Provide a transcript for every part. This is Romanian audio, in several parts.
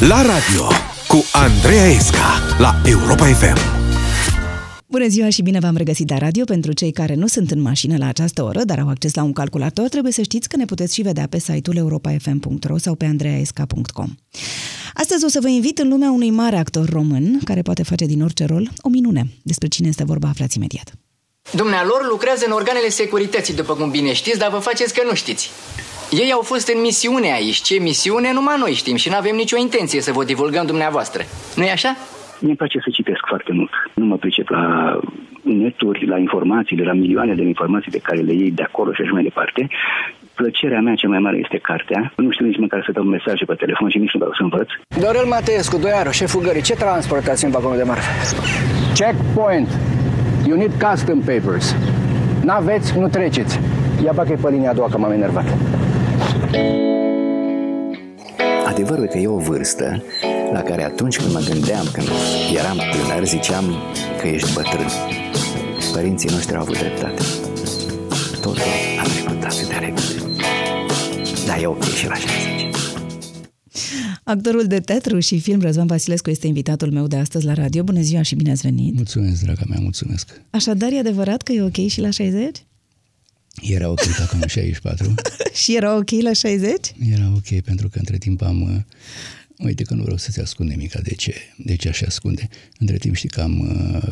La radio cu Andreea Esca la Europa FM. Bună ziua și bine v-am regăsit la radio. Pentru cei care nu sunt în mașină la această oră, dar au acces la un calculator, trebuie să știți că ne puteți și vedea pe site-ul europafm.ro sau pe andreaesca.com. Astăzi o să vă invit în lumea unui mare actor român, care poate face din orice rol o minune. Despre cine este vorba, aflați imediat. Dumnealor lucrează în organele securității, după cum bine știți, dar vă faceți că nu știți. Ei au fost în misiune aici. Ce misiune? Numai noi știm și nu avem nicio intenție să vă divulgăm dumneavoastră. Nu-i așa? Mi-e place să citesc foarte mult. Nu mă pricep la neturi, la informațiile, la milioane de informații pe care le iei de acolo și așa mai departe. Plăcerea mea cea mai mare este cartea. Nu știu nici măcar să dau mesaje pe telefon și nici nu vreau să învăț. Dorel Mateescu, Doiaru, șeful gării, ce transportați în vagonul de marfă? Checkpoint. You need custom papers. N-aveți, nu treceți. Ia bagă-i pe linia a doua, că m-am enervat. Adevărul că e o vârstă la care atunci când mă gândeam, când eram tânăr, ziceam că ești bătrân. Părinții noștri au avut dreptate. Totul a trecut atât de repede. Dar e ok și la 60. Actorul de teatru și film Răzvan Vasilescu este invitatul meu de astăzi la radio. Bună ziua și bine ați venit! Mulțumesc, draga mea, mulțumesc! Așadar, e adevărat că e ok și la 60? Era ok acum 64. Și era ok la 60? Era ok, pentru că între timp am... Uite că nu vreau să-ți ascund nimica. De ce așa ascunde? Între timp știi că am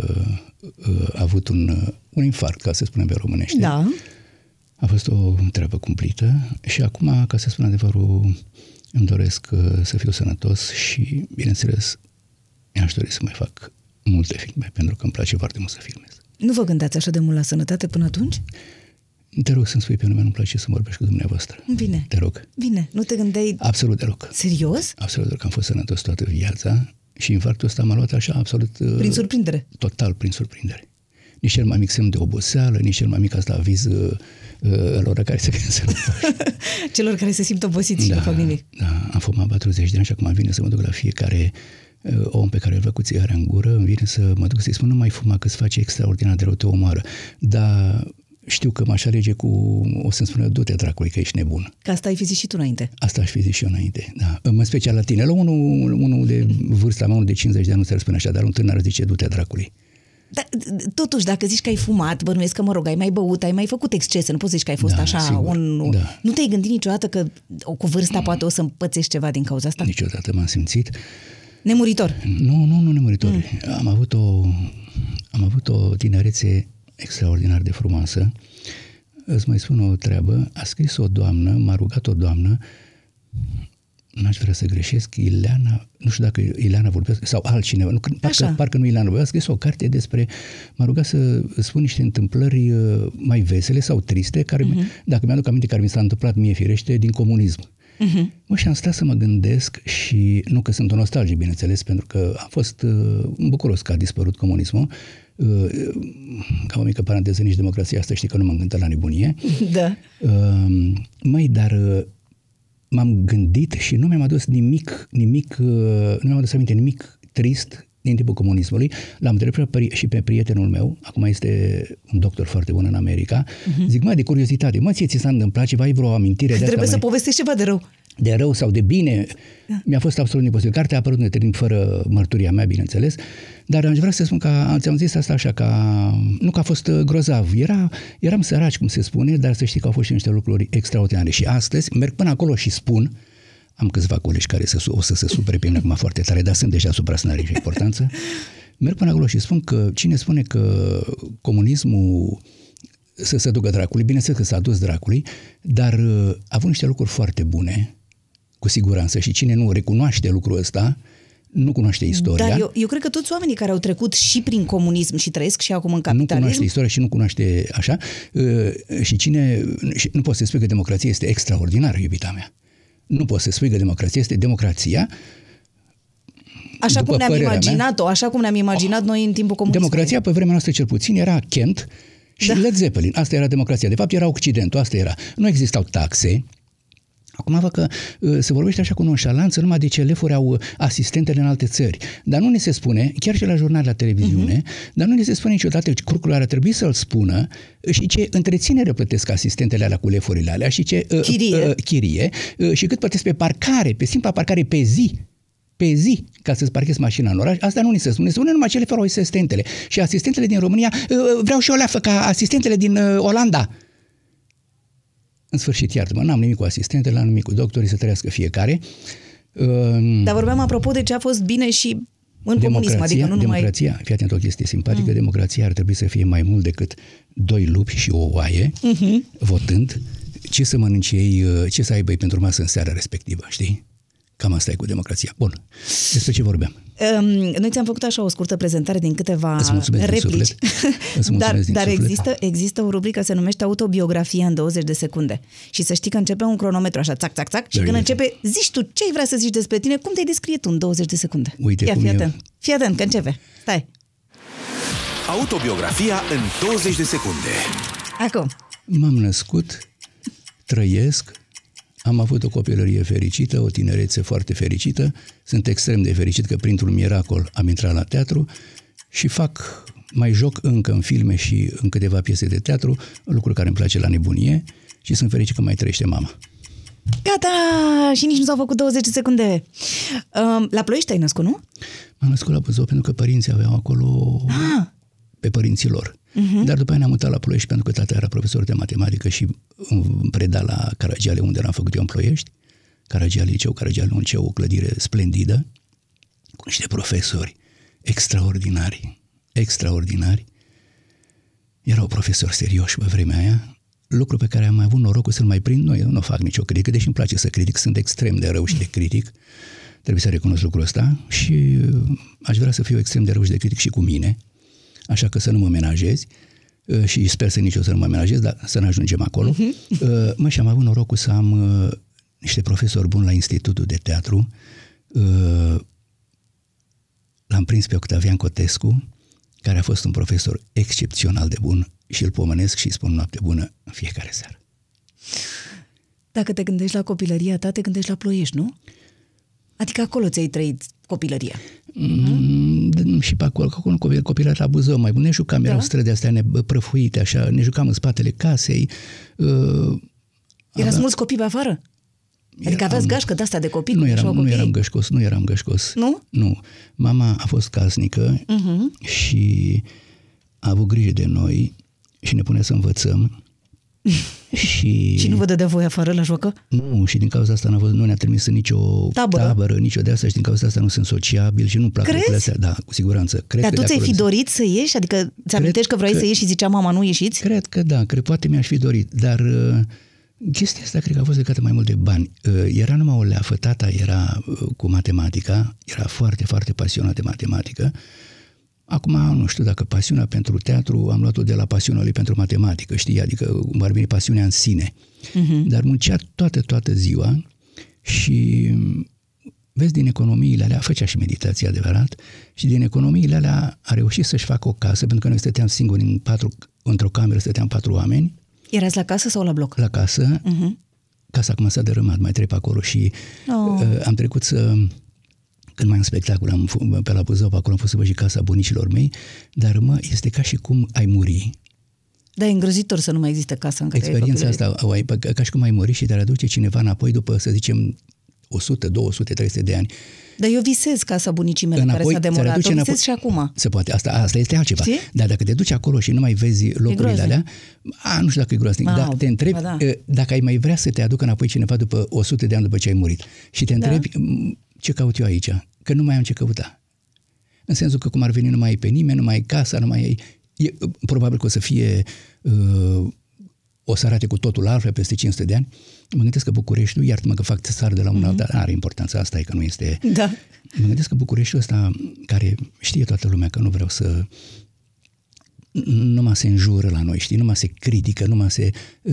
avut un infarct, ca să spunem pe românește. Da. A fost o treabă cumplită și acum, ca să spun adevărul, îmi doresc să fiu sănătos și, bineînțeles, mi-aș dori să mai fac multe filme, pentru că îmi place foarte mult să filmez. Nu vă gândeați așa de mult la sănătate până atunci? Te rog să-mi spui pe nume, nu-mi place să vorbești cu dumneavoastră. Bine. Te rog. Bine, nu te gândeai... Absolut deloc. Serios? Absolut deloc. Am fost sănătos toată viața și infarctul ăsta m-a luat așa absolut... Prin surprindere? Total prin surprindere. Nici cel mai mic semn de oboseală, nici cel mai mic asta aviz lor care se gândesc sănătoși. Celor care se simt obosiți și nu fac nimic. Da, am fumat 40 de ani și acum vine să mă duc la fiecare om pe care îl văd cu țigara în gură, îmi vine să mă duc să-i spun, nu mai fuma, că îți face extraordinar de rău, te omoară. Dar știu că m-aș alege cu, o să-mi spună, du-te dracului că ești nebun. Că asta ai fi zis și tu înainte. Asta aș fi zis și eu înainte, da. În special la tine. La unul de vârsta mea, unul de 50 de ani nu se răspune așa, dar un tânăr zice, du-te dracului. Dar, totuși, dacă zici că ai fumat, bănuiesc că, mă rog, ai mai băut, ai mai făcut excese, nu poți zici că ai fost așa sigur, da. Nu te-ai gândit niciodată că cu vârsta poate o să împățești ceva din cauza asta? Niciodată m-am simțit. Nemuritor? Nu nemuritor. Am avut o tinerețe extraordinar de frumoasă. Îți mai spun o treabă. A scris o doamnă, m-a rugat o doamnă, n-aș vrea să greșesc, Ileana, nu știu dacă Ileana vorbește, sau altcineva, parcă nu Ileana, a scris o carte despre, m-a rugat să spun niște întâmplări mai vesele sau triste, care, dacă mi-aduc aminte, care mi s-a întâmplat mie firește din comunism. Și am stat să mă gândesc și, nu că sunt un nostalgic, bineînțeles, pentru că am fost bucuros că a dispărut comunismul. Ca o mică paranteză, nici democrația asta știi că nu m-am gândit la nebunie. Da. Dar m-am gândit și nu mi-am adus nimic, nu mi-am adus aminte nimic trist din timpul comunismului. L-am întrebat și pe prietenul meu, acum este un doctor foarte bun în America, zic, de curiozitate, ți s-a întâmplat ceva, ai vreo amintire de asta? Trebuie să povestești ceva de rău. De rău sau de bine, mi-a fost absolut imposibil. Cartea a apărut între timp fără mărturia mea, bineînțeles, dar aș vrea să spun că, ți-am zis asta așa, nu că a fost grozav, eram săraci, cum se spune, dar să știi că au fost și niște lucruri extraordinare. Și astăzi merg până acolo și spun, am câțiva colegi care o să se supere pe mine acum foarte tare, dar sunt deja asupra scenariului de importanță, merg până acolo și spun că cine spune că comunismul să se ducă dracului, bineînțeles că s-a dus dracului, dar a avut niște lucruri foarte bune, cu siguranță, și cine nu recunoaște lucrul ăsta, nu cunoaște istoria. Dar eu cred că toți oamenii care au trecut și prin comunism și trăiesc și acum în capitalism... Nu cunoaște istoria și nu cunoaște așa. Și nu poți să spui că democrația este extraordinară, iubita mea. Nu poți să spui că democrația este democrația. Așa cum ne-am imaginat-o, așa cum ne-am imaginat noi în timpul comunismului. Democrația, pe vremea noastră cel puțin, era Kent și Led Zeppelin. Asta era democrația. De fapt, era Occidentul, asta era. Nu existau taxe. Acum văd că se vorbește așa cu nonșalanță numai de ce elefuri au asistentele în alte țări. Dar nu ne se spune, chiar și la jurnal, la televiziune, dar nu ne se spune niciodată că curcul ar trebui să-l spună și ce întreținere plătesc asistentele alea cu lefurile alea și ce chirie și cât plătesc pe parcare, pe simpla parcare pe zi pe zi ca să-ți parchezi mașina în oraș, asta nu ni se spune. Se spune numai cele fără asistentele. Și asistentele din România, vreau și o leafă ca asistentele din Olanda. În sfârșit, iartă-mă, n-am nimic cu asistentele, n-am nimic cu doctorii, să trăiască fiecare. Dar vorbeam apropo de ce a fost bine și în comunism, adică nu numai... Democrația, fii atent, o chestie simpatică, democrația ar trebui să fie mai mult decât 2 lupi și o oaie, votând, ce să mănânce ei, ce să aibă ei pentru masă în seara respectivă, știi? Cam asta e cu democrația. Bun, despre ce vorbeam? Noi ți-am făcut așa o scurtă prezentare din câteva replici. Dar există o rubrică, se numește Autobiografia în 20 de secunde. Și să știi că începe un cronometru așa, țac, țac, țac, și când începe, zici tu ce ai vrea să zici despre tine, cum te-ai descrie tu în 20 de secunde? Uite, fii atent, că începe. Stai. Autobiografia în 20 de secunde. Acum. M-am născut, trăiesc, am avut o copilărie fericită, o tinerețe foarte fericită, sunt extrem de fericit că printr-un miracol am intrat la teatru și mai joc încă în filme și în câteva piese de teatru, lucru care îmi place la nebunie și sunt fericit că mai trăiește mama. Gata! Și nici nu s-au făcut 20 de secunde. La Ploiești ai născut, nu? M-am născut la Buzău pentru că părinții aveau acolo pe părinții lor. Dar după aia ne-am mutat la Ploiești pentru că tata era profesor de matematică și îmi preda la Caragiale, unde l-am făcut eu în Ploiești. Caragiale, un liceu, o clădire splendidă, cu niște profesori extraordinari. Erau profesori serioși pe vremea aia, lucru pe care am avut norocul să-l mai prind. Eu nu fac nicio critică, deși îmi place să critic, sunt extrem de rău și de critic. Trebuie să recunosc lucrul ăsta și aș vrea să fiu extrem de rău și de critic și cu mine. Așa că să nu mă menajezi și sper să nici eu să nu mă menajez, dar să ne ajungem acolo. Și am avut norocul să am niște profesori buni la Institutul de Teatru. L-am prins pe Octavian Cotescu, care a fost un profesor excepțional de bun și îl pomenesc și îi spun noapte bună în fiecare seară. Dacă te gândești la copilăria ta, te gândești la Ploiești, nu? Adică acolo ți-ai trăit copilăria. Și pe acolo copilăria la Buzău mai bun. Ne jucam, erau străzi astea neprăfuite, așa, ne jucam în spatele casei. Erați mulți copii pe afară? Adică aveați gașcă de asta de copii? Nu eram gășcos. Nu? Nu. Mama a fost casnică și a avut grijă de noi și ne punea să învățăm. Și nu vă dădea voi afară la joacă? Nu, și din cauza asta nu ne-a trimis în nicio tabără, nicio de asta și din cauza asta nu sunt sociabil și nu plac lucrurile astea. Da, cu siguranță. Dar tu ți-ai fi dorit să ieși? Adică ți-amintești că vrei să ieși și zicea mama nu ieșiți? Cred că da, poate mi-aș fi dorit, dar chestia asta cred că a fost legată mai mult de bani. Era numai o leafă, tata era cu matematica, era foarte, foarte pasionat de matematică. Acum, nu știu dacă pasiunea pentru teatru am luat-o de la pasiunea lui pentru matematică, știi? Adică cum ar veni pasiunea în sine. Dar muncea toată ziua și vezi, din economiile alea, făcea și meditație adevărat, și din economiile alea a reușit să-și facă o casă, pentru că noi stăteam singuri într-o cameră, stăteam 4 oameni. Erați la casă sau la bloc? La casă. Casa acum s-a dărâmat, mai trec pe acolo și am trecut să... Când mai am spectacol, pe la Buzău, pe acolo am fost să văd și casa bunicilor mei, dar este ca și cum ai muri. Da, e îngrozitor să nu mai existe casa în care experiența asta o ai, ca și cum ai muri și te aduce cineva înapoi după, să zicem, 100, 200, 300 de ani. Dar eu visez casa bunicii mele care s-a demorat, o visez și acum. Se poate, asta este altceva. Știi? Dar dacă te duci acolo și nu mai vezi locurile alea, nu știu dacă e groaznic, dar te întrebi dacă ai mai vrea să te aducă înapoi cineva după 100 de ani după ce ai murit. Și te întrebi, ce caut eu aici? Că nu mai am ce căuta. În sensul că cum ar veni, nu mai ai pe nimeni, nu mai ai casa, nu mai ai... probabil că o să fie... o să arate cu totul altfel peste 500 de ani. Mă gândesc că Bucureștiul, iartă-mă că fac țar de la un alt, dar are importanța asta, e că nu este... Da. Mă gândesc că Bucureștiul ăsta, care știe toată lumea că nu vreau să... numai se înjură la noi, știi? Numai se critică, numai se...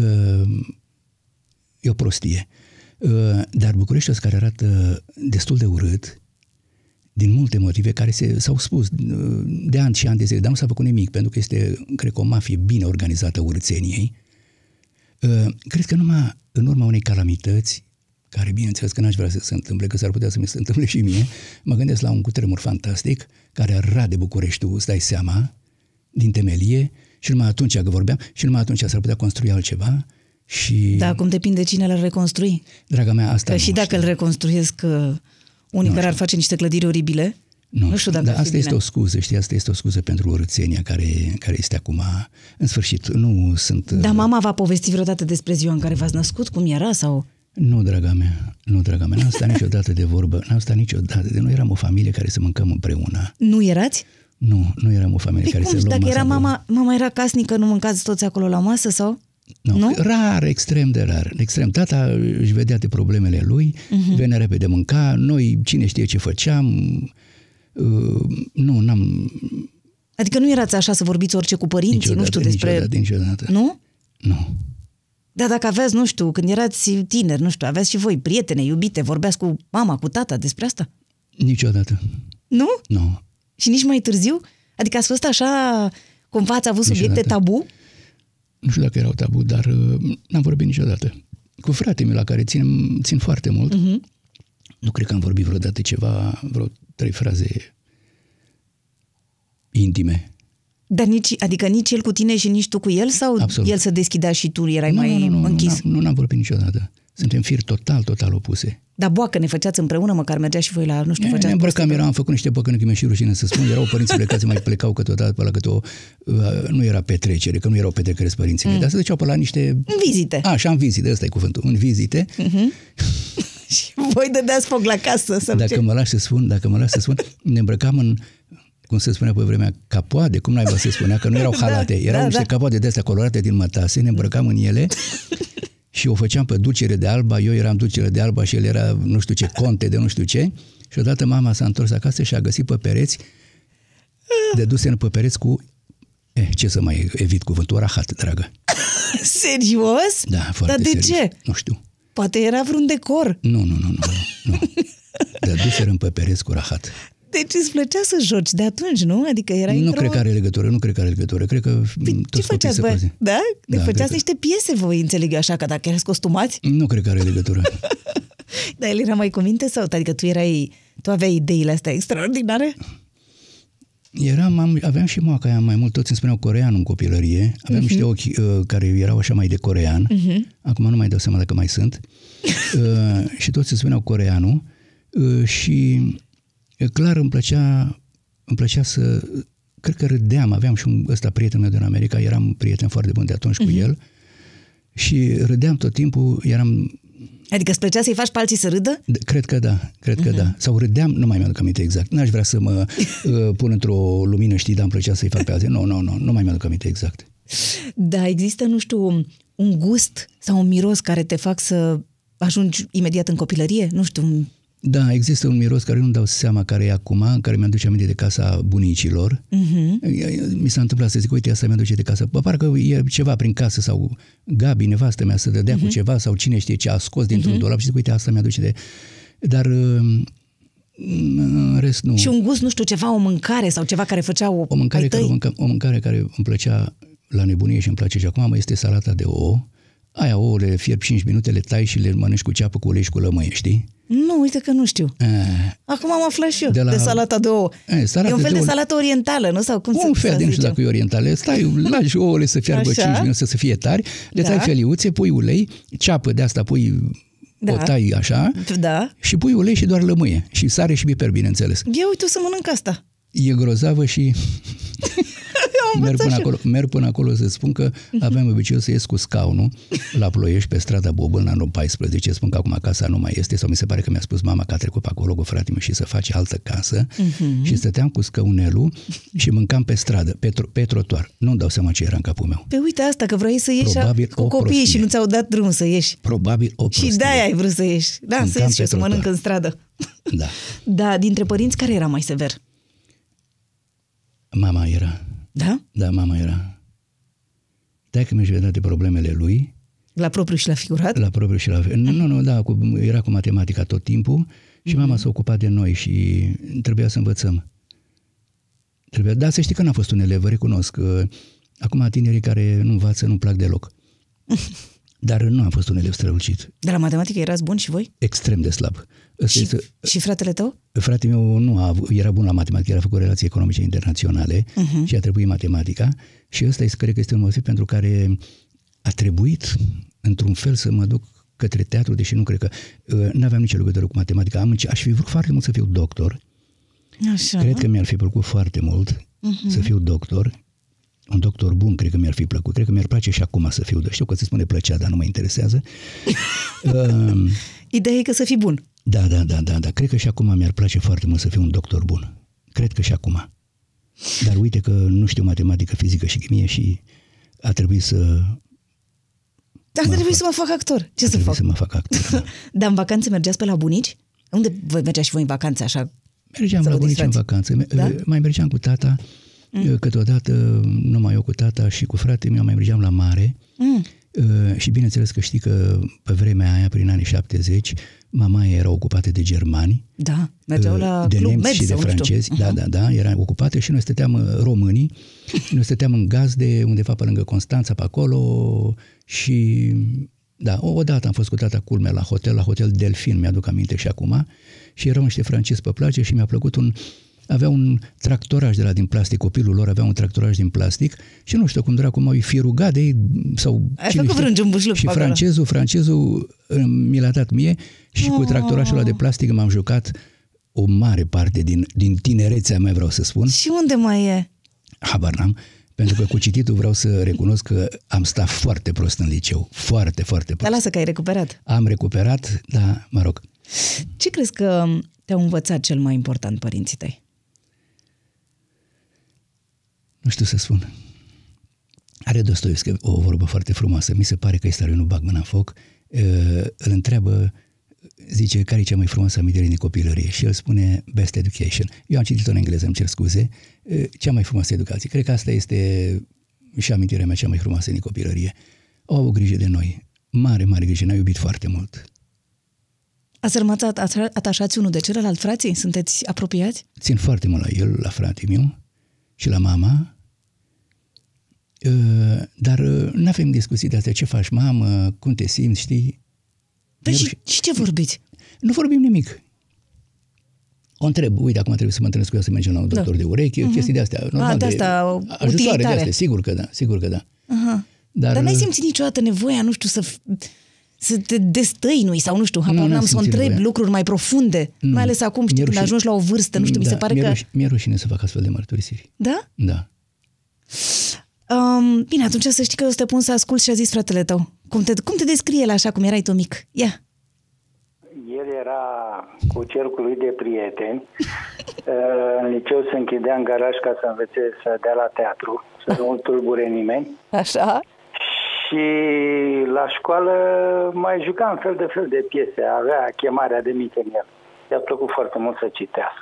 e o prostie. Dar Bucureștiul ăsta care arată destul de urât, din multe motive care s-au spus de ani și ani de zile, dar nu s-a făcut nimic, pentru că este, cred că, o mafie bine organizată a urâțeniei. Cred că numai în urma unei calamități, care bineînțeles că n-aș vrea să se întâmple, că s-ar putea să mi se întâmple și mie, mă gândesc la un cutremur fantastic care rade Bucureștiul, îți dai seama, din temelie, și numai atunci că vorbeam, și numai atunci s-ar putea construi altceva. Și... Da, acum depinde cine l-ar reconstrui. Draga mea, asta că și dacă îl reconstruiesc unii care ar face niște clădiri oribile. Nu știu dacă dar asta este o scuză, știi, asta este o scuză pentru urâțenia care este acum. În sfârșit, nu sunt... Dar mama v-a povestit vreodată despre ziua în care v-ați născut, cum era sau... Nu, draga mea, n-am stat niciodată de vorbă, nu eram o familie care să mâncăm împreună. Nu erați? Nu eram o familie care să luăm dacă masa era mama era casnică, nu mâncați toți acolo la masă sau... Nu? Rar, extrem de rar. Extrem. Tata își vedea de problemele lui, venea repede mânca, noi cine știe ce făceam... n-am... Adică nu erați așa să vorbiți orice cu părinții, nu știu despre... Niciodată. Nu? Nu. Dar dacă aveți, nu știu, când erați tineri, nu știu, aveți și voi prietene, iubite, vorbeați cu mama, cu tata despre asta? Niciodată. Nu? Nu. Și nici mai târziu? Adică ați fost așa, cumva ați avut subiecte tabu? Nu știu dacă erau tabu, dar n-am vorbit niciodată. Cu fratele meu, la care țin foarte mult, nu cred că am vorbit vreodată vreo 3 fraze intime. Dar nici el cu tine și nici tu cu el? Sau Absolut. El se deschidea și tu erai mai închis? Nu, n-am vorbit niciodată. Suntem firi total opuse. Dar boacă, ne făceați împreună, măcar mergea și voi la, nu știu, făceați... Ne îmbrăcam, am făcut niște păcăni, că mi-e și rușine să spun. Erau părinții plecați, mai plecau câteodată pe la nu era petrecere, că nu erau petrecări părinții mei, dar se duceau pe la niște... Vizite. Așa, în vizite, ăsta e cuvântul, în vizite. Și voi dădeați foc la casă. Dacă mă lași să spun, ne îmbrăcam în, cum se spunea pe vremea, capoade, cum n-ai să spunea, că nu erau halate, erau niște capoade de-astea colorate din mătase, ne îmbrăcam în ele și o făceam pe Dulcere de Alba, eu eram Dulcere de Alba și el era nu știu ce, conte de nu știu ce, și odată mama s-a întors acasă și a găsit pe pereți, deduse pe pereți cu, ce să mai evit cuvântul, rahat, dragă. Serios? Da, foarte Dar de serios. ce? Nu știu. Poate era vreun decor. Nu. Deduserăm pe pereți cu rahat. Deci îți plăcea să joci de atunci, nu? Adică era Nu cred că are legătură. Cred că ce făceați, bă? Da? Făceați niște piese voi, înțeleg eu așa, că dacă erați costumați? Nu cred că are legătură. Dar el era mai cu minte sau? Adică tu aveai ideile astea extraordinare? Aveam și moaca aia mai mult, toți îmi spuneau corean în copilărie. Aveam niște ochi care erau așa mai de corean. Acum nu mai dau seama dacă mai sunt. Și toți îmi spuneau coreanul. Și clar îmi plăcea să... Cred că râdeam. Aveam și ăsta prietenul meu din America. Eram prieten foarte bun de atunci cu el. Și râdeam tot timpul. Adică îți plăcea să-i faci pe alții să râdă? Cred că da. Sau râdeam, nu mai mi-aduc aminte exact. N-aș vrea să mă pun într-o lumină, știi, dar îmi plăcea să-i fac pe alții. Nu mai mi-aduc aminte exact. Da, există, nu știu, un gust sau un miros care te fac să ajungi imediat în copilărie? Nu știu. Da, există un miros care nu-mi dau seama care e acum, care mi-aduce aminte de casa bunicilor. Mi s-a întâmplat să zic, uite, asta mi-aduce de casă. Parcă e ceva prin casă sau Gabi, nevastă mea, să dădea cu ceva sau cine știe ce a scos dintr-un dulap și zic, uite, asta mi-aduce de... Dar în rest nu. Și un gust, nu știu, ceva, o mâncare sau ceva care făcea o mâncare care îmi plăcea la nebunie și îmi place și acum, este salata de ouă. Aia ouă le fierbi 5 minute, le tai și le mănânci cu ceapă, cu ulei și cu lămâie, știi? Nu, uite că nu știu. Acum am aflat și eu de salata de ouă. E un fel de salată orientală, nu? Sau cum un fel de, nu știu dacă e orientală. Lași ouăle să fiarbă 5 minute, să fie tari, le tai feliuțe, pui ulei, ceapă de asta pui, o tai așa, și pui ulei și doar lămâie. Și sare și piper, bineînțeles. Ia uite, o să mănânc asta. E grozavă și... Merg până acolo să spun că aveam obiceiul să ies cu scaunul la Ploiești pe strada Bobân la anul 14. Spun că acum casa nu mai este, sau mi se pare că mi-a spus mama că a trecut pe acolo cu fratele meu și să face altă casă. Și stăteam cu scaunelul și mâncam pe stradă, pe trotuar. Nu-mi dau seama ce era în capul meu. Pe uite asta, că vrei să ieși cu copiii și nu ți-au dat drum să ieși. Probabil o prostie. Și de-aia ai vrut să ieși. Da, să ieși și să mănânc în stradă. Da, dintre părinți, care era mai sever? Mama era. Da? Da, mama era. Taică mi-și vedea de problemele lui. La propriu și la figurat? La propriu și la... Nu, da, era cu matematica tot timpul și mama s-a ocupat de noi și trebuia să învățăm. Da, să știi că n-a fost un elev, recunosc. Acum tinerii care nu învață nu-mi plac deloc. Dar nu am fost un elev strălucit. De la matematică erați buni și voi? Extrem de slab. Și fratele tău? Fratele meu era bun la matematică, era făcut relații economice internaționale și a trebuit matematica și ăsta cred că este un motiv pentru care a trebuit într-un fel să mă duc către teatru, deși nu cred că n-aveam nicio legătură cu matematica. Aș fi vrut foarte mult să fiu doctor. Așa. Cred că mi-ar fi plăcut foarte mult să fiu doctor. Un doctor bun, cred că mi-ar fi plăcut. Cred că mi-ar place și acum să fiu. Știu că se spune plăcea, dar nu mă interesează. Ideea e că să fii bun. Da. Cred că și acum mi-ar place foarte mult să fiu un doctor bun. Cred că și acum. Dar uite că nu știu matematică, fizică și chimie și a trebuit să... Dar trebuie să mă fac actor. Ce să fac? Să mă fac actor. Da. Dar în vacanțe mergeați pe la bunici? Unde vă mergeați și voi în vacanțe așa? Mergeam la bunici în vacanțe. Da? Mai mergeam cu tata. Câteodată, numai eu cu tata și cu fratele meu, mai mergeam la mare. Și bineînțeles că știi că pe vremea aia, prin anii 70, mama era ocupată de germani. Da, mergeau la de Club nemți Med și de francezi. Da, era ocupată și noi stăteam românii. Noi stăteam în gazde, undeva pe lângă Constanța, pe acolo. Și da, odată am fost cu tata, culmea, la hotel Delfin, mi-aduc aminte și acum. Și erau niște francezi pe plage și mi-a plăcut avea un tractoraj de la din plastic, copilul lor avea un tractoraj din plastic și nu știu cum dracu m-au fi rugat de ei sau și francezul mi l-a dat mie și cu tractorașul ăla de plastic m-am jucat o mare parte din tinerețea mea, vreau să spun. Și unde mai e? Habar n-am, pentru că cu cititul vreau să recunosc că am stat foarte prost în liceu, foarte prost. Dar lasă că ai recuperat. Am recuperat, dar mă rog. Ce crezi că te-au învățat cel mai important părinții tăi? Nu știu să spun. Are Dostoevski o vorbă foarte frumoasă. Mi se pare că este nu bag mâna în foc. Îl întreabă, zice, care e cea mai frumoasă amintire din copilărie? Și el spune best education. Eu am citit-o în engleză, îmi cer scuze. Cea mai frumoasă educație. Cred că asta este și amintirea mea cea mai frumoasă din copilărie. Au avut grijă de noi. Mare grijă. Ne-au iubit foarte mult. Ați rămas atașați unul de celălalt, frații? Sunteți apropiați? Țin foarte mult la el, la fratele meu și la mama, dar nu avem discuții de astea. Ce faci, mamă? Cum te simți, știi? Păi și ce vorbiți? Nu vorbim nimic. O întreb, uite, acum trebuie să mă întâlnesc cu ea să mergem la un doctor de urechi, chestii de astea. Normal, de asta, ajutoare de astea, sigur că da. Dar n-ai simțit niciodată nevoia, nu știu, să te destăinui sau nu știu, n-am să o întrebi lucruri mai profunde, mai ales acum, știi, când ajungi la o vârstă, nu știu, mi se pare că... Mi-e rușine să fac astfel de mărturisiri. Da? Da. Bine, atunci să știi că eu să te pun să ascult și a zis fratele tău. Cum te descrie el așa, cum erai tu mic? Ia. El era cu cercul lui de prieteni. În liceu se închidea în garaj ca să învețe să dea la teatru, să nu tulbure nimeni. Așa. Și la școală mai juca în fel de piese, avea chemarea de mic în el. I-a plăcut foarte mult să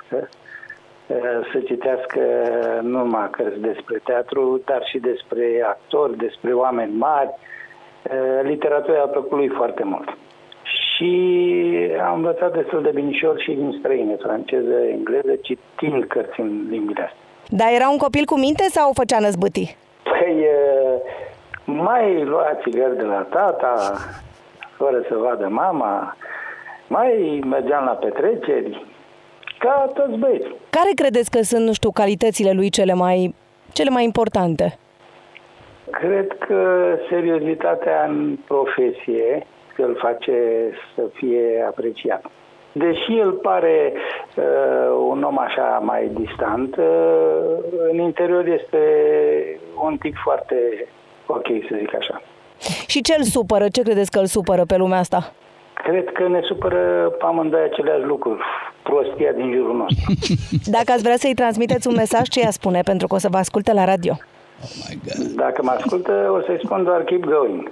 citească nu numai cărți despre teatru, dar și despre actori, despre oameni mari. Literatura i-a plăcut lui foarte mult. Și am învățat destul de binișor și din străine, franceză, engleză, citind cărți în limbile astea. Dar era un copil cu minte sau făcea năzbâtii? Păi, mai lua țigări de la tata, fără să vadă mama, mai mergeam la petreceri, ca toți băieți. Care credeți că sunt, nu știu, calitățile lui cele mai importante? Cred că seriozitatea în profesie îl face să fie apreciat. Deși el pare un om așa mai distant, în interior este un tip foarte ok, să zic așa. Și ce îl supără? Ce credeți că îl supără pe lumea asta? Cred că ne supără amândoi aceleași lucruri. Prostia din jurul nostru. Dacă ați vrea să-i transmiteți un mesaj, ce i-a spune? Pentru că o să vă asculte la radio. Oh my God. Dacă mă ascultă, o să-i spun doar keep going.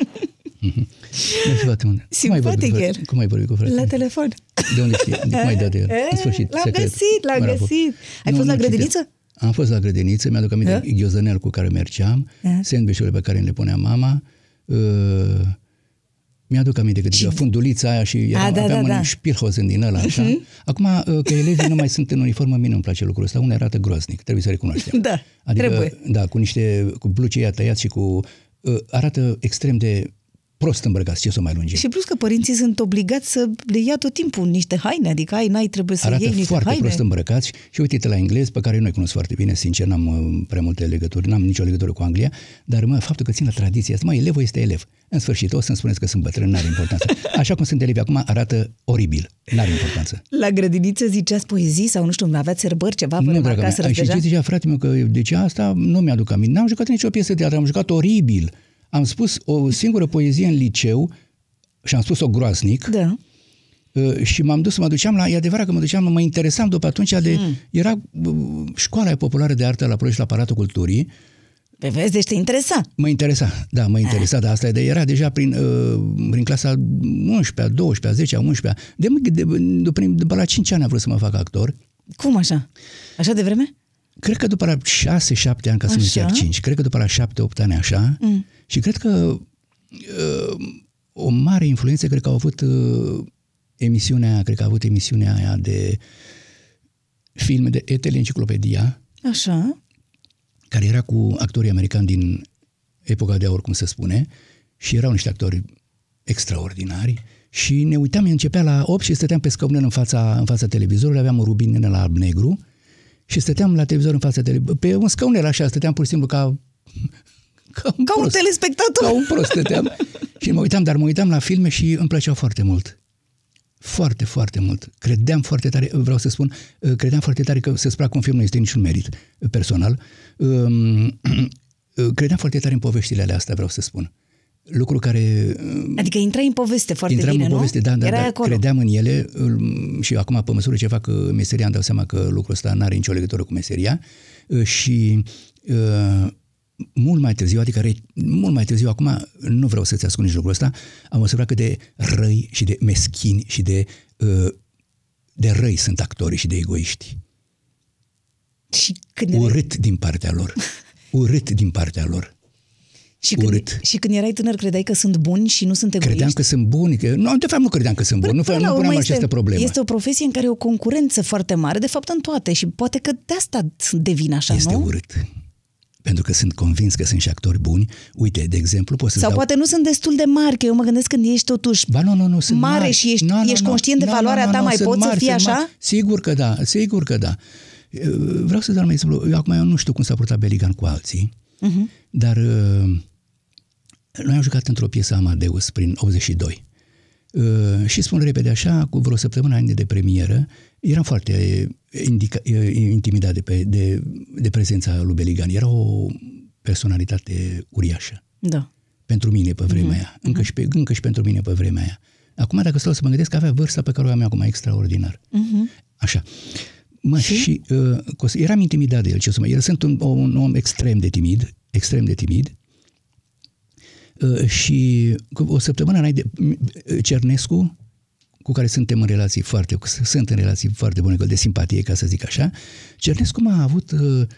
Simpatic el. Cum ai vorbit cu fratele? La telefon. De unde știi? Cum ai dat de el? În sfârșit, L-am găsit. Ai fost la grădiniță? Am fost la grădiniță, mi-aduc aminte ghiozdanel cu care mergeam, sandwich-urile pe care le punea mama, mi-aduc aminte că fundulița aia și aveam un șpirhozen din ăla, așa. Acum că elevii nu mai sunt în uniformă, mie nu-mi place lucrul ăsta, unul arată groaznic, trebuie să recunoaștem. Da, adică, trebuie. Da, cu blucii aia tăiați și arată extrem de prost îmbrăcați, ce să o mai lungim. Și plus că părinții sunt obligați să le ia tot timpul niște haine, adică n-ai trebuie să arată iei niște foarte haine. prost îmbrăcați și uite-te la englez, pe care eu nu-i cunosc foarte bine, sincer, n-am prea multe legături, n-am nicio legătură cu Anglia, dar faptul că țin la tradiția asta, elevul este elev. În sfârșit, o să-mi spuneți că sunt bătrân, n-are importanță. Așa cum sunt elevi acum, arată oribil, n-are importanță. La grădiniță ziceați poezii sau nu știu, aveați sărbări, ceva, vă remarcaseră deja? Și zicea frate meu că de ce asta nu mi-aduc aminte. N-am jucat nicio piesă de teatru, am jucat oribil. Am spus o singură poezie în liceu și am spus-o groaznic. Da. Și m-am dus, e adevărat că mă interesam după atunci era școala populară de artă la Ploiești, la Palatul Culturii. Vezi, deci te interesa. Mă interesa, dar asta era deja prin clasa 11-a, 12-a, 10-a, 11-a. După la 5 ani am vrut să mă fac actor. Cum așa? Așa de vreme? Cred că după la 6-7 ani, ca să nu zic chiar 5, cred că după la 7-8 ani așa, și cred că o mare influență cred că a avut emisiunea aia de filme de Ethel Enciclopedia. Așa. Care era cu actorii americani din epoca de aur, cum se spune, și erau niște actori extraordinari și ne uitam, începea la 8 și stăteam pe scaunel în fața televizorului, aveam o rubină la alb-negru și stăteam la televizor în fața televizorului, pe un scaunel așa, stăteam pur și simplu ca un telespectator. Ca un prost stăteam și mă uitam la filme și îmi plăceau foarte mult. Foarte, foarte mult. Credeam foarte tare, vreau să spun, că să-ți placă un film nu este niciun merit personal. Credeam foarte tare în poveștile alea astea, vreau să spun. Lucru care... Adică intrai în poveste foarte bine, nu? Intram în poveste, da, credeam în ele și acum, pe măsură ce fac meseria, îmi dau seama că lucrul ăsta n-are nicio legătură cu meseria și... mult mai târziu, acum nu vreau să-ți ascund nici lucrul ăsta, am observat cât de răi și de meschini și de răi sunt actorii și de egoiști. Urât din partea lor. Urât din partea lor. Și când erai tânăr credeai că sunt buni și nu sunt egoiști? Credeam că sunt buni. De fapt nu credeam că sunt buni. Nu puneam această problemă. Este o profesie în care e o concurență foarte mare, de fapt în toate, și poate că de asta devin așa, nu? Este urât. Pentru că sunt convins că sunt și actori buni. Uite, de exemplu, Sau poate nu sunt destul de mari, că eu mă gândesc când ești totuși sunt mare și ești conștient de valoarea ta, mai poți să fii așa? Sigur că da. Vreau să dau un exemplu. Eu nu știu cum s-a purtat Beligan cu alții, dar noi am jucat într-o piesă Amadeus prin 82. Și spun repede așa, cu vreo săptămână înainte de premieră, eram foarte intimidat de prezența lui Beligan. Era o personalitate uriașă. Da. Pentru mine pe vremea aia. Încă și pentru mine pe vremea aia. Acum, dacă stau să mă gândesc, avea vârsta pe care o am acum, extraordinar. Așa. Și eram intimidat de el. Eu sunt un om extrem de timid. Și o săptămână înainte, Cernescu, cu care sunt în relații foarte bune, de simpatie, ca să zic așa, Cernescu m-a avut,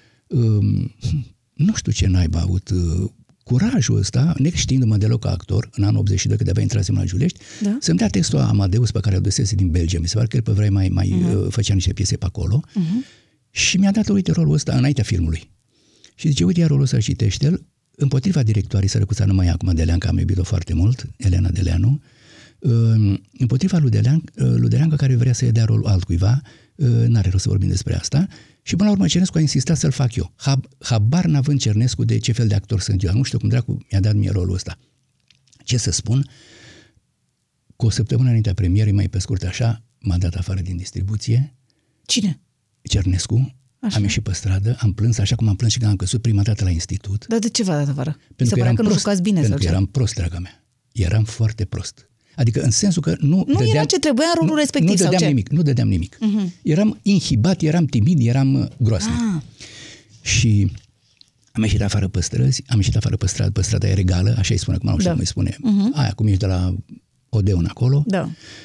nu știu ce naiba a avut, curajul ăsta, neștiindu-mă deloc ca actor, în anul 82, când abia intrasem la Giulești, să-mi dea textul Amadeus pe care o dăsese din Belgia. Mi se pare că el pe vreme mai făcea niște piese pe acolo și mi-a dat, uite, rolul ăsta înaintea filmului. Și zice, uite, ia rolul ăsta, citește-l, împotriva directoarei sărăcuța, numai acum Deleanca, am iubit-o foarte mult, Elena Deleanu, împotriva lui Deleanca, care vrea să-i dea rolul altcuiva, n-are rost să vorbim despre asta, și până la urmă Cernescu a insistat să-l fac eu. Habar n-având Cernescu de ce fel de actor sunt eu. Nu știu cum dracu mi-a dat mie rolul ăsta. Ce să spun? Cu o săptămână înaintea premierei, mai pe scurt așa, m-a dat afară din distribuție. Cine? Cernescu. Așa. Am ieșit pe stradă, am plâns așa cum am plâns și când am căzut prima dată la institut. Dar de ce v-a dat afară? Pentru că eram că nu jucați bine. Pentru că eram prost, draga mea. Eram foarte prost. Adică în sensul că nu era ce trebuia în rolul respectiv. Nu dădeam nimic. Eram inhibat, eram timid, eram groasnic. Și am ieșit afară pe străzi, pe strada aia Regală, așa îi spune, acum nu știu cum îi spune. Aia, cum ești de la Odeon acolo. Da.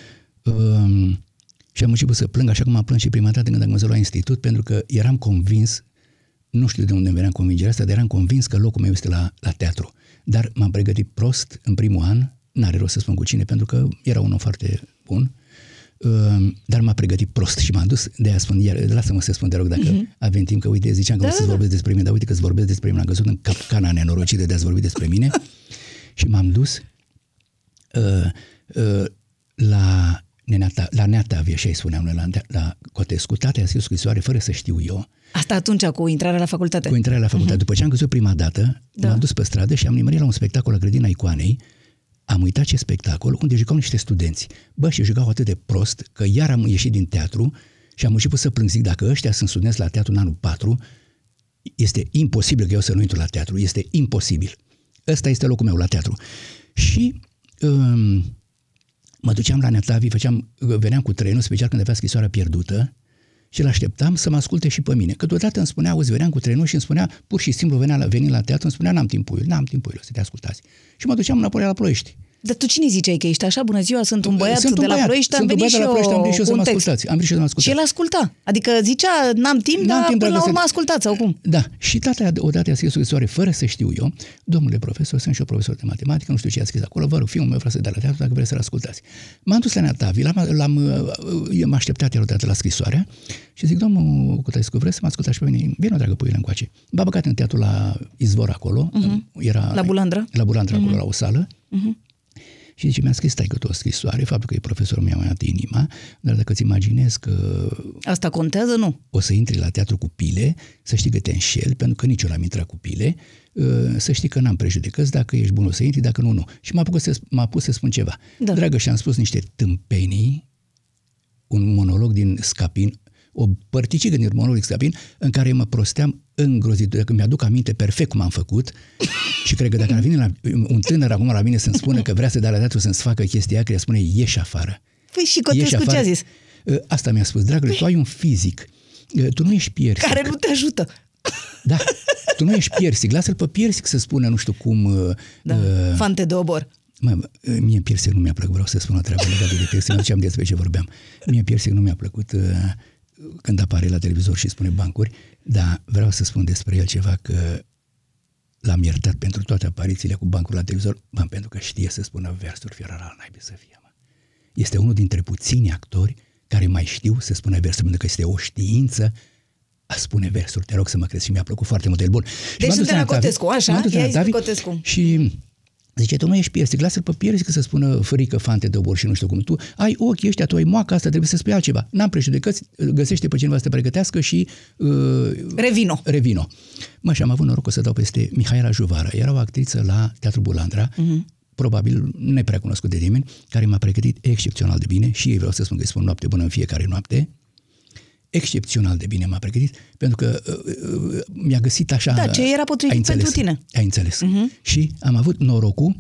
Și am început să plâng așa cum am plâns și prima dată când am văzut la institut, pentru că eram convins, nu știu de unde îmi venea convingerea asta, dar eram convins că locul meu este la teatru. Dar m-am pregătit prost în primul an, n-are rost să spun cu cine, pentru că era un om foarte bun, dar m-a pregătit prost și m-am dus, de aia spun, lasă-mă să spun, te rog, dacă avem timp, că uite, ziceam că o să-ți vorbesc despre mine, dar uite că îți vorbesc despre mine, am căzut în capcana nenorocită de a-ți vorbi despre mine și m-am dus la Neatavie, și-ai spuneam noi, la Cotescu, tata a scris o scrisoare fără să știu eu. Asta atunci, cu intrarea la facultate? Cu intrarea la facultate. După ce am căzut prima dată, m-am dus pe stradă și am nimerit la un spectacol la Grădina Icoanei. Am uitat ce spectacol, unde jucau niște studenți. Bă, și jucau atât de prost că iar am ieșit din teatru și am început să plâng. Zic, dacă ăștia sunt studenți la teatru în anul 4, este imposibil că eu să nu intru la teatru. Este imposibil. Ăsta este locul meu, la teatru. Și mă duceam la Neatavie, veneam cu trenul special când avea scrisoarea pierdută și îl așteptam să mă asculte și pe mine. Câteodată îmi spunea, auzi, veneam cu trenul și îmi spunea, pur și simplu venind la teatru, îmi spunea, n-am timpuil să te ascultați. Și mă duceam înapoi la Ploiești. Dar tu cine ziceai că ești așa? Bună ziua, sunt un băiat de la Ploiești, am venit și eu să mă ascultați. Am venit și eu să mă ascultați. Și el asculta. Adică zicea, n-am timp, dar până la urmă ascultați, sau cum? Da. Și tata odată a scris o scrisoare fără să știu eu, domnule profesor, sunt și eu profesor de matematică, nu știu ce a scris acolo, vă rog, fiul meu vrea să dea la teatru dacă vreți să-l ascultați. M-am dus la Neatavie, eu m-am așteptat el odată la scrisoarea și zic, domnul Cotescu, vreți să mă ascultați și pe mine? Bine, dragă, puiule încoace. M-a băgat în teatru la Izvor acolo, era la Bulandra? La Bulandra acolo, la o sală. Și zice, mi-a scris taică-tu o scrisoare, faptul că e profesorul mi-a mai dat inima, dar dacă îți imaginezi că... Asta contează, nu? O să intri la teatru cu pile, să știi că te înșeli, pentru că nici eu l-am intrat cu pile, să știi că n-am prejudecăți, dacă ești bun o să intri, dacă nu, nu. Și m-a pus să spun ceva. Da. Dragă, și-am spus niște tâmpenii, un monolog din Scapin, o părticică din monolog din Scapin, în care mă prosteam îngrozit, dacă mi-aduc aminte perfect cum am făcut și cred că dacă ar vine un tânăr acum la mine să-mi spună că vrea să dea la teatru să-mi facă chestia aia, că îi spune ieși afară. Păi și Cotescu ce a zis? Asta mi-a spus, dragule, tu ai un fizic, tu nu ești piersic. Care nu te ajută. Da, tu nu ești piersic, lasă-l pe piersic să spună nu știu cum... Fante de obor. Mie piersic nu mi-a plăcut, vreau să spun o treabă legată de piersic, nu știam despre ce vorbeam. Mie piersic nu mi-a plăcut când apare la televizor și spune bancuri, dar vreau să spun despre el ceva, că l-am iertat pentru toate aparițiile cu bancuri la televizor, pentru că știe să spună versuri, fierar al naibii să fie. Este unul dintre puțini actori care mai știu să spună versuri, pentru că este o știință a spune versuri. Te rog să mă crezi și mi-a plăcut foarte mult el bun. Deci sunt la Cotescu, așa? I-ai zis Cotescu. Și zice, tu nu ești piersic, lasă-l pe piersic să spună frică, fante de obor și nu știu cum. Tu ai ochii ăștia, tu ai moaca asta, trebuie să spui altceva. N-am prejudecăți, găsește pe cineva să te pregătească și... Revino. Și am avut norocul să dau peste Mihaela Juvara. Era o actriță la Teatru Bulandra, probabil neprea cunoscut de nimeni, care m-a pregătit excepțional de bine și ei vreau să spun că îi spun noapte bună în fiecare noapte. Excepțional de bine m-a pregătit, pentru că mi-a găsit așa... Da, ce era potrivit pentru tine. Ai înțeles. Și am avut norocul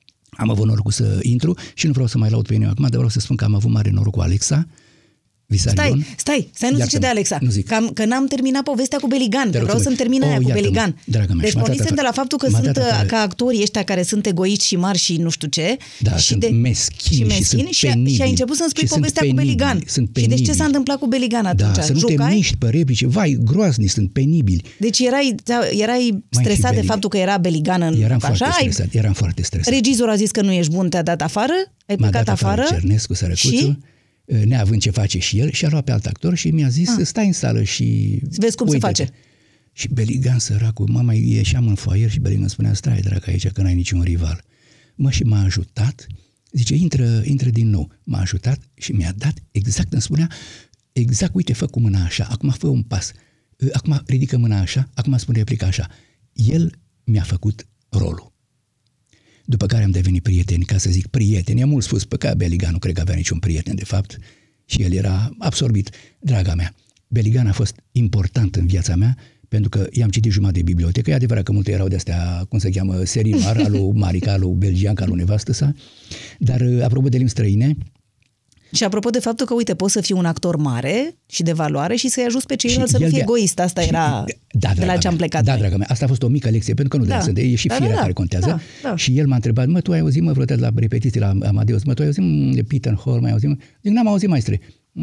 să intru și nu vreau să mai laud pe nimeni acum, dar vreau să spun că am avut mare noroc cu Alexa Visarion. Stai, nu zice de Alexa. Că n-am terminat povestea cu Beligan, că vreau să-mi termin aia cu Beligan. Deci pornisem de la faptul că sunt ca actorii ăștia care sunt egoiști și mari și nu știu ce. Da, și sunt meschini și sunt penibili. Și ai început să-mi spui povestea cu Beligan. Și deci ce s-a întâmplat cu Beligan atunci? Da, să nu te miști pe replice. Vai, groaznici, sunt penibili. Deci erai stresat de faptul că era Beligan în așa? Eram foarte stresat. Regizorul a zis că nu ești bun, te-a dat afară? Ai plecat afară? Cernescu, Sărăcuțu. Neavând ce face și el, și a luat pe alt actor și mi-a zis stai în sală și vezi cum se face. Și Beligan, săracul, mama, ieșeam în foaier și Beligan spunea, stai dragă aici că n-ai niciun rival. Și m-a ajutat, zice, intră din nou. M-a ajutat și mi-a dat exact, îmi spunea, exact, uite, fă cu mâna așa, acum fă un pas, acum ridică mâna așa, acum spune replica așa. El mi-a făcut rolul. După care am devenit prieteni, ca să zic prieteni. I-am mult spus, că Beligan nu cred că avea niciun prieten, de fapt, și el era absorbit. Draga mea, Beligan a fost important în viața mea, pentru că i-am citit jumătate de bibliotecă. E adevărat că multe erau de-astea, cum se cheamă, serii mari, al lui Marica, al lui Belgianca, al lui nevastă sa, dar apropo de limbi străine... Și apropo de faptul că, uite, poți să fii un actor mare și de valoare și să-i ajuți pe ceilalți să nu fie egoist. Asta era de la ce am plecat. Da, dragă mea, asta a fost o mică lecție, pentru că nu de e și firea care contează. Și el m-a întrebat, tu ai auzit, vreodată la repetiții la Amadeus, tu ai auzit de Peter Hall, mai auzit? Zic, n-am auzit, maestre.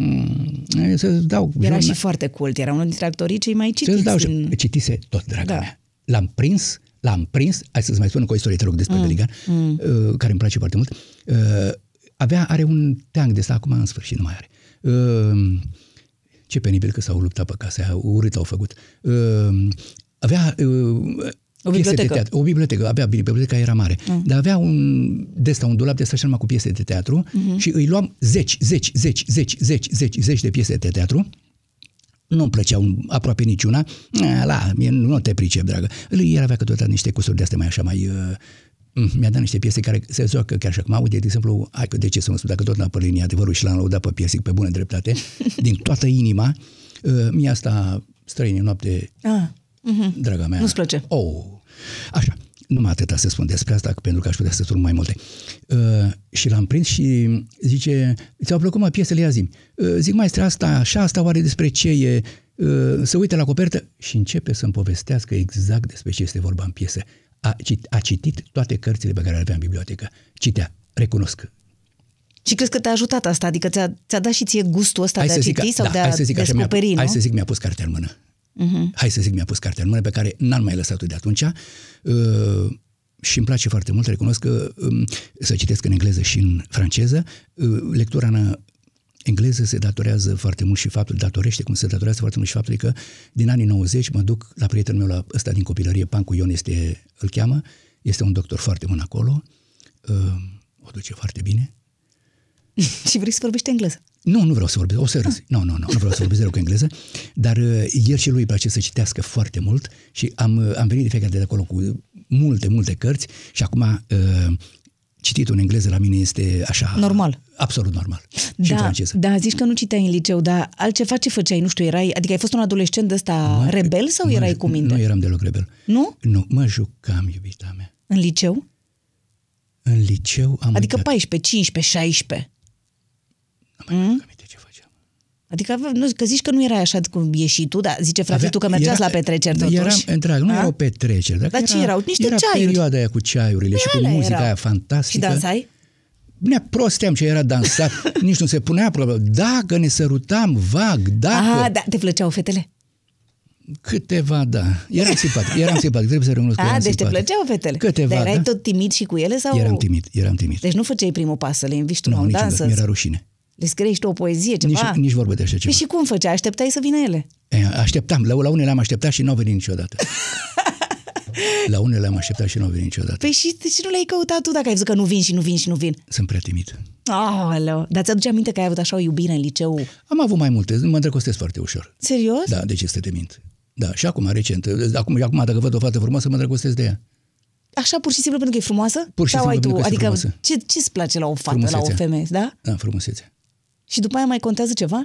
Era și foarte cult, era unul dintre actorii cei mai citiți. Citise tot, draga mea. L-am prins, hai să-ți mai spun o istorie, te rog, despre Beligan, care îmi place foarte mult. Are un teanc de ăsta, acum în sfârșit nu mai are. Ce penibil că s-au luptat pe casă aia, urât au făcut. O bibliotecă. O bibliotecă, avea, biblioteca era mare, dar avea un dulap de ăsta așa numai cu piese de teatru și îi luam zeci de piese de teatru. Nu-mi plăceau aproape niciuna. Nu te pricep, dragă. El avea câteodată niște cusuri de astea mai așa, mi-a dat niște piese care se joacă chiar și acum. Uite, de exemplu, de ce să nu spun, dacă tot n-a părut adevărul și l-am lăudat pe Piersic pe bună dreptate, din toată inima, mie asta Străini noapte, draga mea. Nu-ți place? Așa, numai atâta să spun despre asta, pentru că aș putea să spun mai multe. Și l-am prins și zice, ți-au plăcut, mă, piesele? Ia zi-mi. Zic, maestre, asta oare despre ce e? Să uite la copertă și începe să-mi povestească exact despre ce este vorba în piesă. A citit toate cărțile pe care le avea în bibliotecă. Citea, recunosc. Și crezi că te-a ajutat asta? Adică ți-a dat și ție gustul ăsta de a citi sau de a descoperi, nu? Hai să zic, mi-a pus cartea în mână. Hai să zic, mi-a pus cartea în mână pe care n-am mai lăsat-o de atunci și îmi place foarte mult, recunosc că să citesc în engleză și în franceză. Lectura în engleză se datorează foarte mult și se datorează foarte mult și faptul că din anii 90 mă duc la prietenul meu ăsta din copilărie, Pancu Ion îl cheamă, este un doctor foarte bun acolo, o duce foarte bine. Și vrei să vorbești engleză? Nu vreau să vorbesc, o să râzi. Nu vreau să vorbesc deloc engleză, dar el și lui îi place să citească foarte mult și am venit de fiecare de acolo cu multe cărți și acum cititul în engleză la mine este așa... Normal. Absolut normal. Și în franceză. Da, zici că nu citeai în liceu, dar altceva ce făceai? Nu știu, adică ai fost un adolescent de ăsta rebel sau erai cu minte? Nu eram deloc rebel. Nu? Nu, mă jucam, iubita mea. În liceu? În liceu am... Adică 14, 15, 16. Nu mai aduc aminte ce făceam. Adică, că zici că nu erai așa cum ieși tu, dar zice frate tu că mergeați la petreceri totuși. Nu erau petreceri. Dar ce erau? Niște ceaiuri. Era perioada aia cu ceaiurile și cu muzica aia fantastică. Și dansai? Prosteam ce era dansat, nici nu se punea problemă. Dacă ne sărutam vag, dacă... Da, te plăceau fetele? Câteva, da. Eram simpatic, trebuie să recunosc că eram deci simpatic. te plăceau fetele? Câteva, dar erai tot timid și cu ele? Sau? Eram timid. Deci nu făceai primul pas să le inviți tu la un dans? Mi-era rușine. Le scriei și tu o poezie, ceva? Nici vorbă de așa ceva. Și cum făceai? Așteptai să vină ele? Așteptam. La unele am așteptat și n-au venit niciodată. La unele am așteptat și n-au venit niciodată. Păi și de ce nu le-ai căutat tu dacă ai văzut că nu vin? Sunt prea timid. Aoleu. Dar ți-aduce aminte că ai avut așa o iubire în liceu? Am avut mai multe. Mă îndrăgostesc foarte ușor. Serios? Da, de ce să te mint? Da, și acum, recent. Acum dacă văd o fată frumoasă, mă îndrăgostesc de ea. Așa, pur și simplu pentru că e frumoasă? Pur și simplu pentru că este frumoasă. Adică ce-ți place la o fată, la o femeie, da? Da, frumusețea. Și după aia mai contează ceva?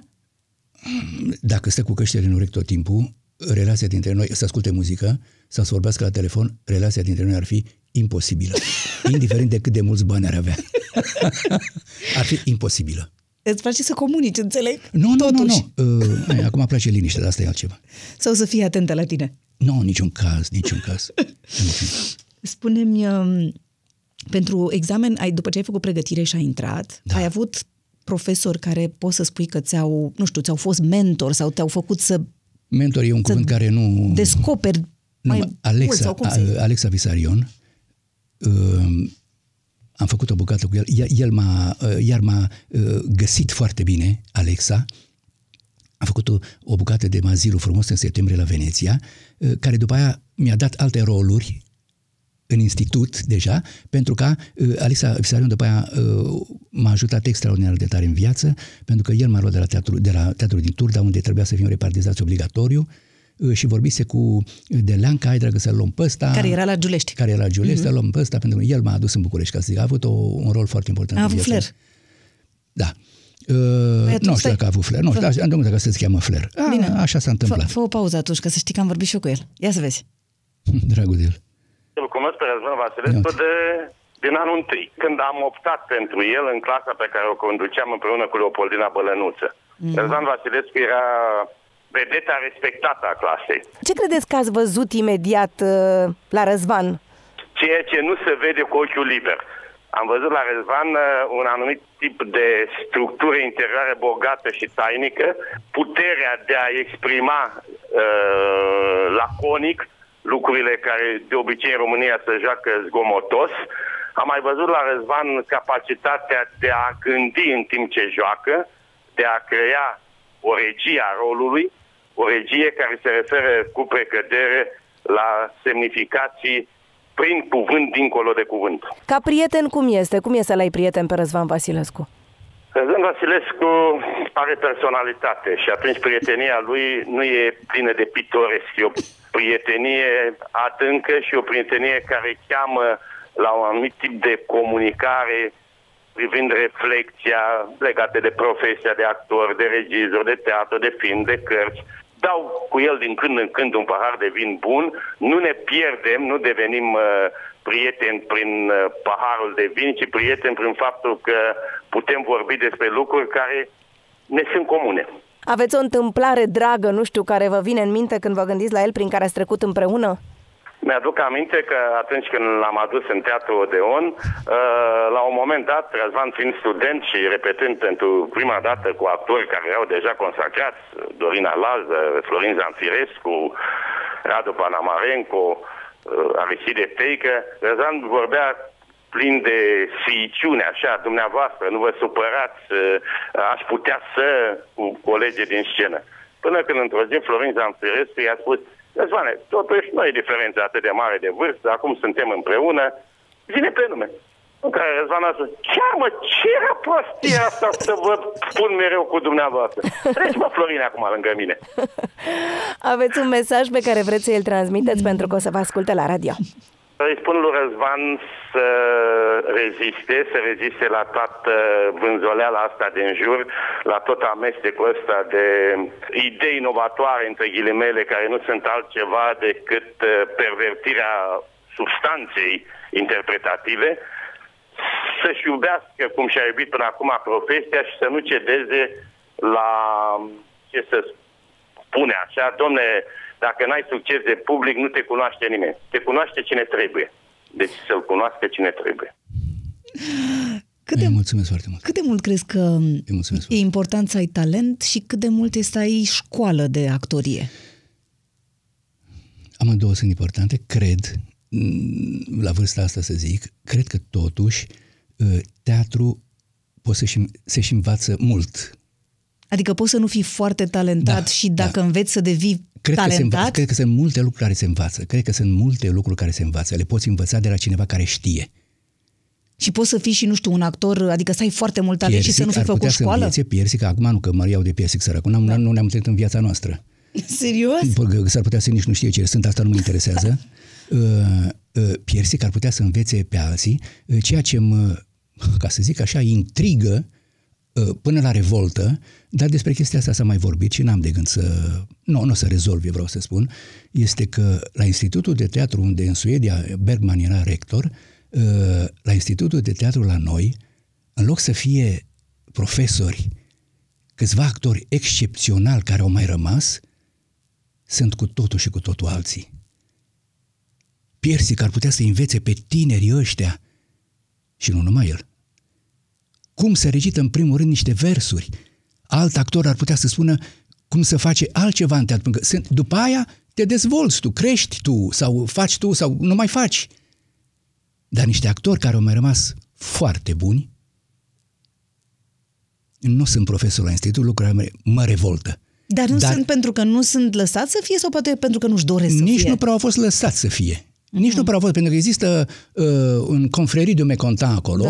Dacă stă cu căștile în urechi tot timpul, relația dintre noi, să asculte muzică sau să vorbească la telefon, relația dintre noi ar fi imposibilă. Indiferent de cât de mulți bani ar avea. Ar fi imposibilă. Îți place să comunici, înțeleg? Nu. Acum place liniște, dar asta e altceva. Sau să fii atentă la tine? Nu, niciun caz. Spune-mi, pentru examen, după ce ai făcut pregătire și ai intrat, ai avut profesori care poți să spui că ți-au fost mentor sau te-au făcut să... Mentor e un cuvânt care nu... Descoperi mai mult sau cum Alexa Visarion, am făcut o bucată cu el, iar m-a găsit foarte bine, Alexa. Am făcut o bucată de Mazilul frumos în septembrie la Veneția, care după aia mi-a dat alte roluri în institut deja, pentru că Alexa Visarion după aia m-a ajutat extraordinar de tare în viață, pentru că el m-a luat de la teatrul din Turda, unde trebuia să fim repartizați obligatoriu, și vorbise cu Deleanca, hai dragă să-l luăm pe ăsta. Care era la Giulești. Să-l luăm pe ăsta, pentru că el m-a adus în București, ca să zic, a avut un rol foarte important. A avut flair. Da. Nu știu dacă a avut flair. Nu știu, am dacă se cheamă flair. Așa s-a întâmplat. Fă o pauză atunci, ca să știi că am vorbit și eu cu el. Ia să vezi. Dragul de el. Îl cunosc pe Răzvan Vasilescu din anul întâi, când am optat pentru el în clasa pe care o conduceam împreună cu Leopoldina Bălănuță. Răzvan Vasilescu era vedeta respectată a clasei. Ce credeți că ați văzut imediat la Răzvan? Ceea ce nu se vede cu ochiul liber. Am văzut la Răzvan un anumit tip de structură interioară bogată și tainică, puterea de a exprima laconic lucrurile care de obicei în România se joacă zgomotos. Am mai văzut la Răzvan capacitatea de a gândi în timp ce joacă, de a crea o regie a rolului, o regie care se referă cu precădere la semnificații prin cuvânt, dincolo de cuvânt. Ca prieten cum este? Cum e să l-ai prieten pe Răzvan Vasilescu? Răzvan Vasilescu are personalitate și atunci prietenia lui nu e plină de pitoresc, e o prietenie adâncă și o prietenie care cheamă la un anumit tip de comunicare privind reflexia legată de profesia de actor, de regizor, de teatru, de film, de cărți. Dau cu el din când în când un pahar de vin bun, nu ne pierdem, nu devenim prieteni prin paharul de vin, ci prieteni prin faptul că putem vorbi despre lucruri care ne sunt comune. Aveți o întâmplare dragă, nu știu, care vă vine în minte când vă gândiți la el, prin care ați trecut împreună? Mi-aduc aminte că atunci când l-am adus în Teatru Odeon, la un moment dat, Răzvan fiind student și repetând pentru prima dată cu actori care erau deja consacrați, Dorina Lazar, Florin Zanfirescu, Radu Panamarenko, Aristide Teică, Răzvan vorbea plin de siiciune, așa, dumneavoastră, nu vă supărați, aș putea să, cu colegii din scenă. Până când într-o zi Florin Zanfirescu i-a spus: Răzvane, totuși nu e diferență atât de mare de vârstă, acum suntem împreună, vine pe nume. În care Răzvan a spus: chiar mă, ce era prostia asta să vă spun mereu cu dumneavoastră? Treci mă, Florin, acum lângă mine. Aveți un mesaj pe care vreți să îl transmiteți pentru că o să vă asculte la radio? Îi spun lui Răzvan să reziste la toată vânzoleala asta din jur, la tot amestecul ăsta de idei inovatoare, între ghilimele, care nu sunt altceva decât pervertirea substanței interpretative, să-și iubească cum și-a iubit până acum profesia și să nu cedeze la, ce să spune așa, domne, dacă n-ai succes de public, nu te cunoaște nimeni. Te cunoaște cine trebuie. Deci să-l cunoască cine trebuie. Mulțumesc foarte mult. Cât de mult crezi că e important să ai talent și cât de mult este să ai școală de actorie? Amândouă sunt importante. Cred, la vârsta asta să zic, cred că totuși teatru poți să-și învață mult. Adică poți să nu fii foarte talentat și dacă înveți să devii talentat? Cred că sunt multe lucruri care se învață. Cred că sunt multe lucruri care se învață. Le poți învăța de la cineva care știe. Și poți să fii și, nu știu, un actor, adică să ai foarte mult talent și să nu fi făcut școală? Piersic, acum nu, că mă iau de Piersic săracul. Nu ne-am întâlnit în viața noastră. Serios? S-ar putea să nici nu știe ce sunt, asta nu mă interesează. Piersic ar putea să învețe pe alții, ceea ce mă, ca să zic așa, intrigă până la revoltă, dar despre chestia asta s-a mai vorbit și n-am de gând să... Nu o să rezolv, eu vreau să spun, este că la Institutul de Teatru, unde în Suedia Bergman era rector, la Institutul de Teatru la noi, în loc să fie profesori, câțiva actori excepționali care au mai rămas, sunt cu totul și cu totul alții. Piersic ar putea să învețe pe tinerii ăștia, și nu numai el, cum să recită în primul rând niște versuri. Alt actor ar putea să spună cum să face altceva în teatru. După aia te dezvolți tu, crești tu, sau faci tu, sau nu mai faci. Dar niște actori care au mai rămas foarte buni, nu sunt profesor la institut, lucrurile mă revoltă. Dar sunt pentru că nu sunt lăsați să fie sau poate pentru că nu-și doresc să fie? Nici nu prea au fost lăsați să fie. Nici nu prea au fost, pentru că există un confrérie de mécontents acolo,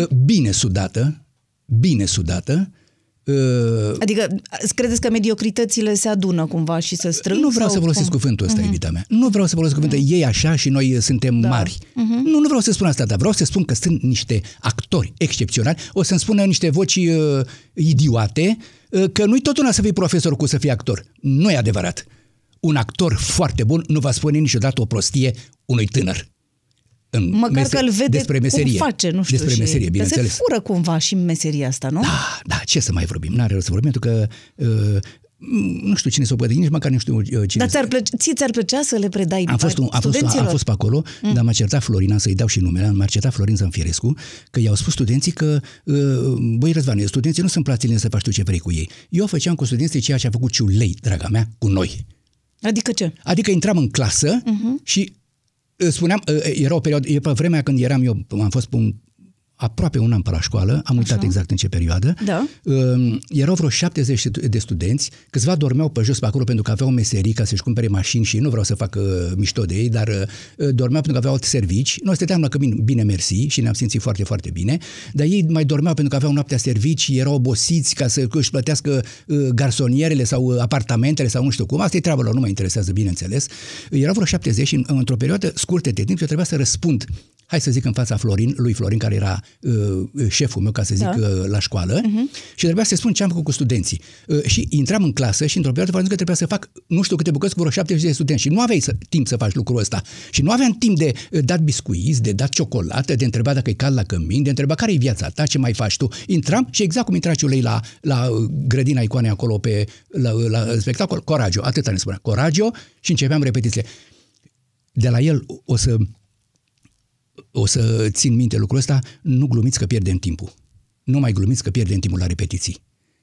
bine sudată. Adică credeți că mediocritățile se adună cumva și se strâng? Nu vreau să folosesc cuvântul ăsta, iubita mea. Nu vreau să folosesc cuvântul ei așa și noi suntem mari. Nu vreau să spun asta, dar vreau să spun că sunt niște actori excepționali. O să-mi spună niște voci idiote că nu-i tot una să fii profesor cu să fii actor. Nu e adevărat. Un actor foarte bun nu va spune niciodată o prostie unui tânăr. Măcar că îl vede despre meserie. Cum face, nu știu. Despre meserie, bineînțeles. Se fură cumva și meseria asta, nu? Da, ce să mai vorbim? N-are rost să vorbim, pentru că nu știu cine s-o poate, nici măcar nu știu cine. Dar ți-ar plăcea să le predai studenților? Am fost pe acolo, dar m-a certat Florina, să-i dau și numele, m-a certat Florin Zanfirescu, că i-au spus studenții că, băi Răzvane, studenții nu sunt plațilini să faci tu ce vrei cu ei. Eu făceam cu studenții ceea ce a făcut Ciulei, draga mea, cu noi. Adică ce? Adică intram în clasă și spuneam, era o perioadă, e pe vremea când eram eu, aproape un an pe la școală, am uitat exact în ce perioadă. Da. Erau vreo 70 de studenți, câțiva dormeau pe jos pe acolo pentru că aveau meserii ca să-și cumpere mașini și nu vreau să fac mișto de ei, dar dormeau pentru că aveau alte servici. Noi stăteam la cămin bine mersi și ne-am simțit foarte, foarte bine, dar ei mai dormeau pentru că aveau noaptea servici, erau obosiți ca să își plătească garsonierele sau apartamentele sau nu știu cum. Asta e treaba lor, nu mă interesează, bineînțeles. Erau vreo 70 și într-o perioadă scurtă de timp eu trebuia să răspund, hai să zic, în fața lui Florin, care era șeful meu, ca să zic, la școală, și trebuia să spun ce am făcut cu studenții. Și intram în clasă și într-o perioadă că trebuia să fac nu știu câte bucăți cu vreo 70 de studenți și nu aveai timp să faci lucrul ăsta. Și nu aveam timp de dat biscuiți, de dat ciocolată, de întrebat dacă e cald la cămin, de întrebat care e viața ta, ce mai faci tu. Intram și exact cum intra Ciulei la grădina Icoanei acolo la spectacol, Coraggio, atâta ne spunea, Coraggio, și începeam repetițiile. De la el o să țin minte lucrul ăsta, nu glumiți că pierdem timpul. Nu mai glumiți că pierdem timpul la repetiții.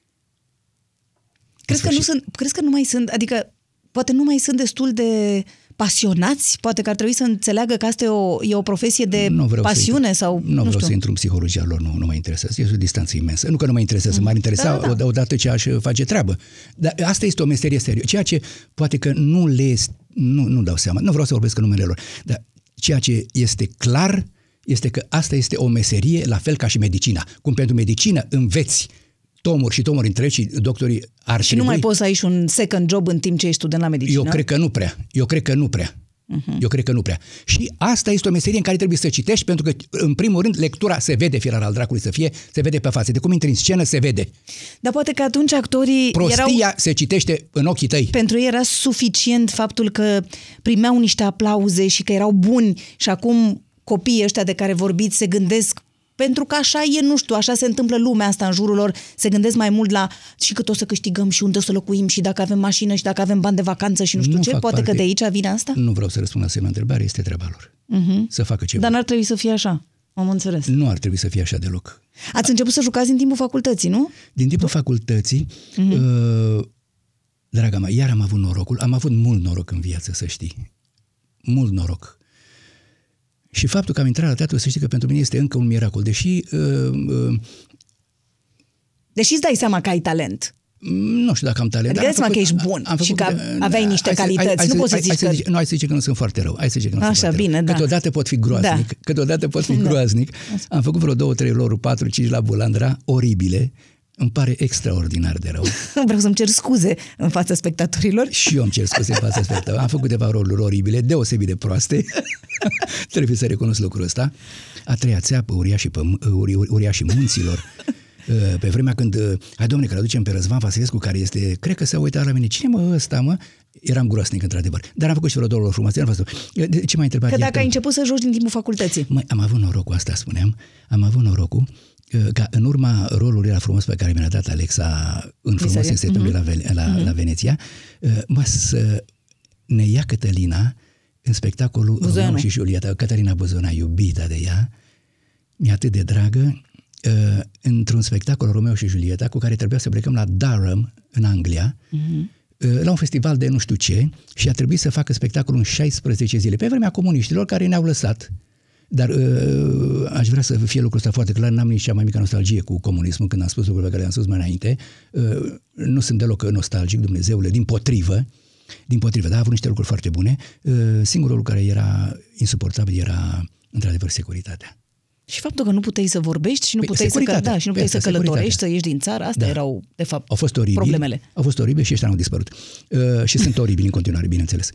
Crezi că nu mai sunt, adică poate nu mai sunt destul de pasionați? Poate că ar trebui să înțeleagă că asta e o profesie de pasiune sau nu vreau să intru în psihologia lor, nu mă interesează. Este o distanță imensă. Nu că nu mă interesează, m-ar interesa odată ce aș face treabă. Dar asta este o meserie serioasă. Ceea ce poate că nu dau seama, nu vreau să vorbesc în numele lor, dar ceea ce este clar este că asta este o meserie la fel ca și medicina. Cum pentru medicină înveți tomuri și tomuri întregi și doctorii ar și nu mai poți să ai și un second job în timp ce ești student la medicină? Eu cred că nu prea. Și asta este o meserie în care trebuie să citești, pentru că, în primul rând, lectura se vede, firar al dracului să fie, se vede pe față. De cum intri în scenă, se vede. Dar poate că atunci actorii Prostia se citește în ochii tăi. Pentru ei era suficient faptul că primeau niște aplauze și că erau buni și acum copiii ăștia de care vorbiți se gândesc, pentru că așa e, nu știu, așa se întâmplă lumea asta în jurul lor, se gândesc mai mult la și cât o să câștigăm și unde o să locuim și dacă avem mașină și dacă avem bani de vacanță și nu știu ce. Poate că de aici vine asta? Nu vreau să răspund la asemenea întrebare, este treaba lor. Să facă ceva. Dar n-ar trebui să fie așa, am înțeles. Nu ar trebui să fie așa deloc. Ați început să jucați din timpul facultății, nu? Din timpul facultății, draga mea, iar am avut norocul, am avut mult noroc în viață, să știi. Mult noroc. Și faptul că am intrat la teatru, să știi că pentru mine este încă un miracol. Deși îți dai seama că ai talent. Nu știu dacă am talent. Adică că ești bun și că aveai niște calități. Nu poți să zici că... Nu, hai să zici că nu sunt foarte rău. Așa, bine, da. Câteodată pot fi groaznic. Am făcut vreo 2-3 roluri, 4-5 la Bulandra, oribile. Îmi pare extraordinar de rău. Vreau să-mi cer scuze în fața spectatorilor. Și eu îmi cer scuze în fața spectatorilor. Am făcut câteva roluri oribile, deosebit de proaste. Trebuie să recunosc lucrul ăsta. A treia țeapă, uriașii munților. Pe vremea când, hai domnule, că îl aducem pe Răzvan Vasilescu, care este, cred că s-a uitat la mine, cine mă ăsta, mă? Eram groasnic, într-adevăr. Dar am făcut și vreo 2 roluri frumoase. Ce m-ai întrebat? Că dacă ai început să joci din timpul facultății. Am avut norocul, asta spuneam, am avut norocul ca în urma rolului ăla frumos pe care mi l-a dat Alexa în Frumos în septembrie la Veneția, să ne ia Cătălina în spectacolul Romeo și Julieta. Cătălina Buzona, iubita de ea, mi-e atât de dragă, într-un spectacol Romeo și Julieta cu care trebuia să plecăm la Durham, în Anglia, la un festival de nu știu ce, și a trebuit să facă spectacolul în 16 zile, pe vremea comuniștilor care ne-au lăsat. Dar aș vrea să fie lucrul ăsta foarte clar, n-am nici cea mai mică nostalgie cu comunismul, când am spus lucrurile pe care le-am spus mai înainte. Nu sunt deloc nostalgic, Dumnezeule, din potrivă, dar a avut niște lucruri foarte bune. Singurul lucru care era insuportabil era, într-adevăr, securitatea. Și faptul că nu puteai să vorbești și nu puteai să călătorești, să ieși din țară, astea erau, de fapt, problemele. Au fost oribile și ăștia n-au dispărut. Și sunt oribili în continuare, bineînțeles.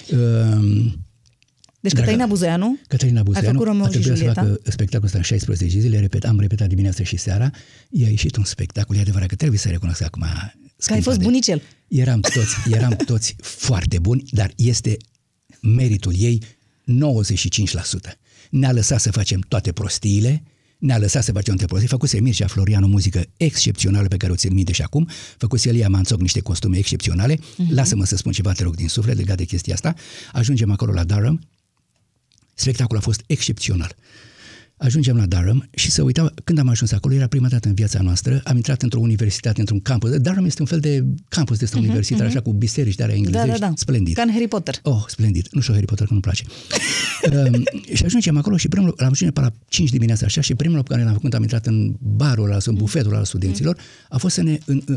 Deci Cătălina Buzoianu a făcut Romeo și Julieta. Să facă spectacolul ăsta în 16 zile, am repetat dimineața și seara, i-a ieșit un spectacol, e adevărat că trebuie să recunosc acum. Că ai fost bunicel. Eram toți foarte buni, dar este meritul ei 95%. Ne-a lăsat să facem toate prostiile, făcuse Mircea Florian o muzică excepțională pe care o țin minte și acum, făcuse Elia Manțoc niște costume excepționale, lasă-mă să spun ceva, te rog, din suflet legat de chestia asta, ajungem acolo la Durham, spectacolul a fost excepțional. Ajungem la Durham și se uitau, când am ajuns acolo, era prima dată în viața noastră, am intrat într-o universitate, într-un campus. Durham este un fel de campus de universitar, așa, cu biserici de alea englezești, splendid. Ca în Harry Potter. Oh, splendid. Nu știu Harry Potter, că nu-mi place. Și ajungem acolo și primul, am ajuns pe la 5 dimineața așa și primul lucru care l-am făcut, am intrat în barul ăla, în bufetul al studenților, a fost să ne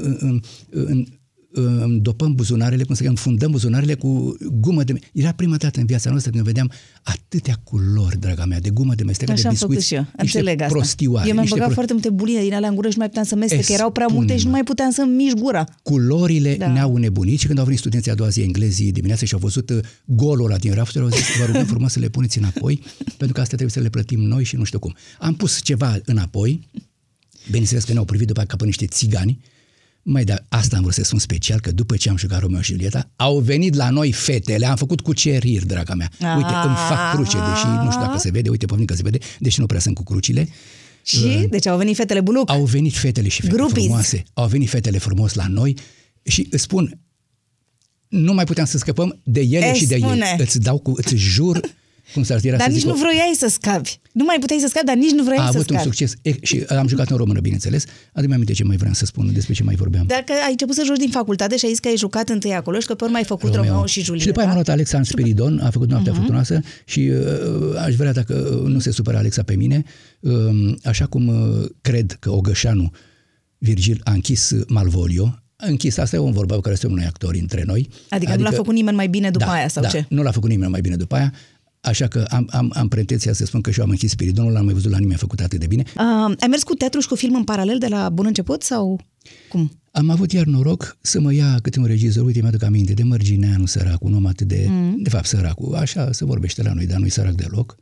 îndopăm buzunarele, cum să înfundăm buzunarele cu gumă de... Era prima dată în viața noastră când vedeam atâtea culori, draga mea, de gumă de mestecat, de biscuiți, niște prostioare. Eu mi-am băgat foarte multe buline din alea în gură și nu mai puteam să mestec, că erau prea multe și nu mai puteam să-mi mișc gura. Culorile ne-au nebunit și când au venit studenții a doua zi englezii dimineața și au văzut golul ăla din rafturi, au zis, vă rugăm frumos să le puneți înapoi, pentru că astea trebuie să le plătim noi și nu știu cum. Am pus ceva înapoi, bineînțeles că ne-au privit după ca pe niște țigani. Dar asta am vrut să spun special, că după ce am jucat Romeo și Julieta, au venit la noi fetele, am făcut cuceriri, draga mea. Uite, îmi fac cruce, deși nu știu dacă se vede, uite, pe mine că se vede, deși nu prea sunt cu crucile. Și? Deci au venit fetele buluc? Au venit fetele și fetele frumoase. Au venit fetele frumos la noi și îți spun, nu mai puteam să scăpăm de ele și de ei. Îți jur... Dar nici nu vroiai să scapi. Nu mai puteai să scapi, dar nici nu vroiai să scapi. A avut un succes. Și am jucat în română, bineînțeles. Adu-mi aminte ce mai vreau să spun, despre ce mai vorbeam. Dacă ai început să joci din facultate și ai zis că ai jucat întâi acolo și că pe urmă ai făcut Romeo și Julieta. Și după aia m-a luat Alexa în Spiridon, a făcut Noaptea Furtunoasă și aș vrea, dacă nu se supără Alexa pe mine, așa cum cred că Ogășanu Virgil a închis Malvolio, închis, asta e o vorbă care suntem noi actori între noi. Adică nu l-a făcut nimeni mai bine după aia, sau ce? Nu l-a făcut nimeni mai bine după aia. Așa că am pretenția să spun că și eu am închis Spiridonul, l-am mai văzut la nimeni făcut atât de bine. Ai mers cu teatru și cu film în paralel de la bun început sau cum? Am avut iar noroc să mă ia câte un regizor, uite, mi-aduc aminte, de Mărgineanu, săracul, un om atât de... De fapt, săracul, așa se vorbește la noi, dar nu-i sărac deloc.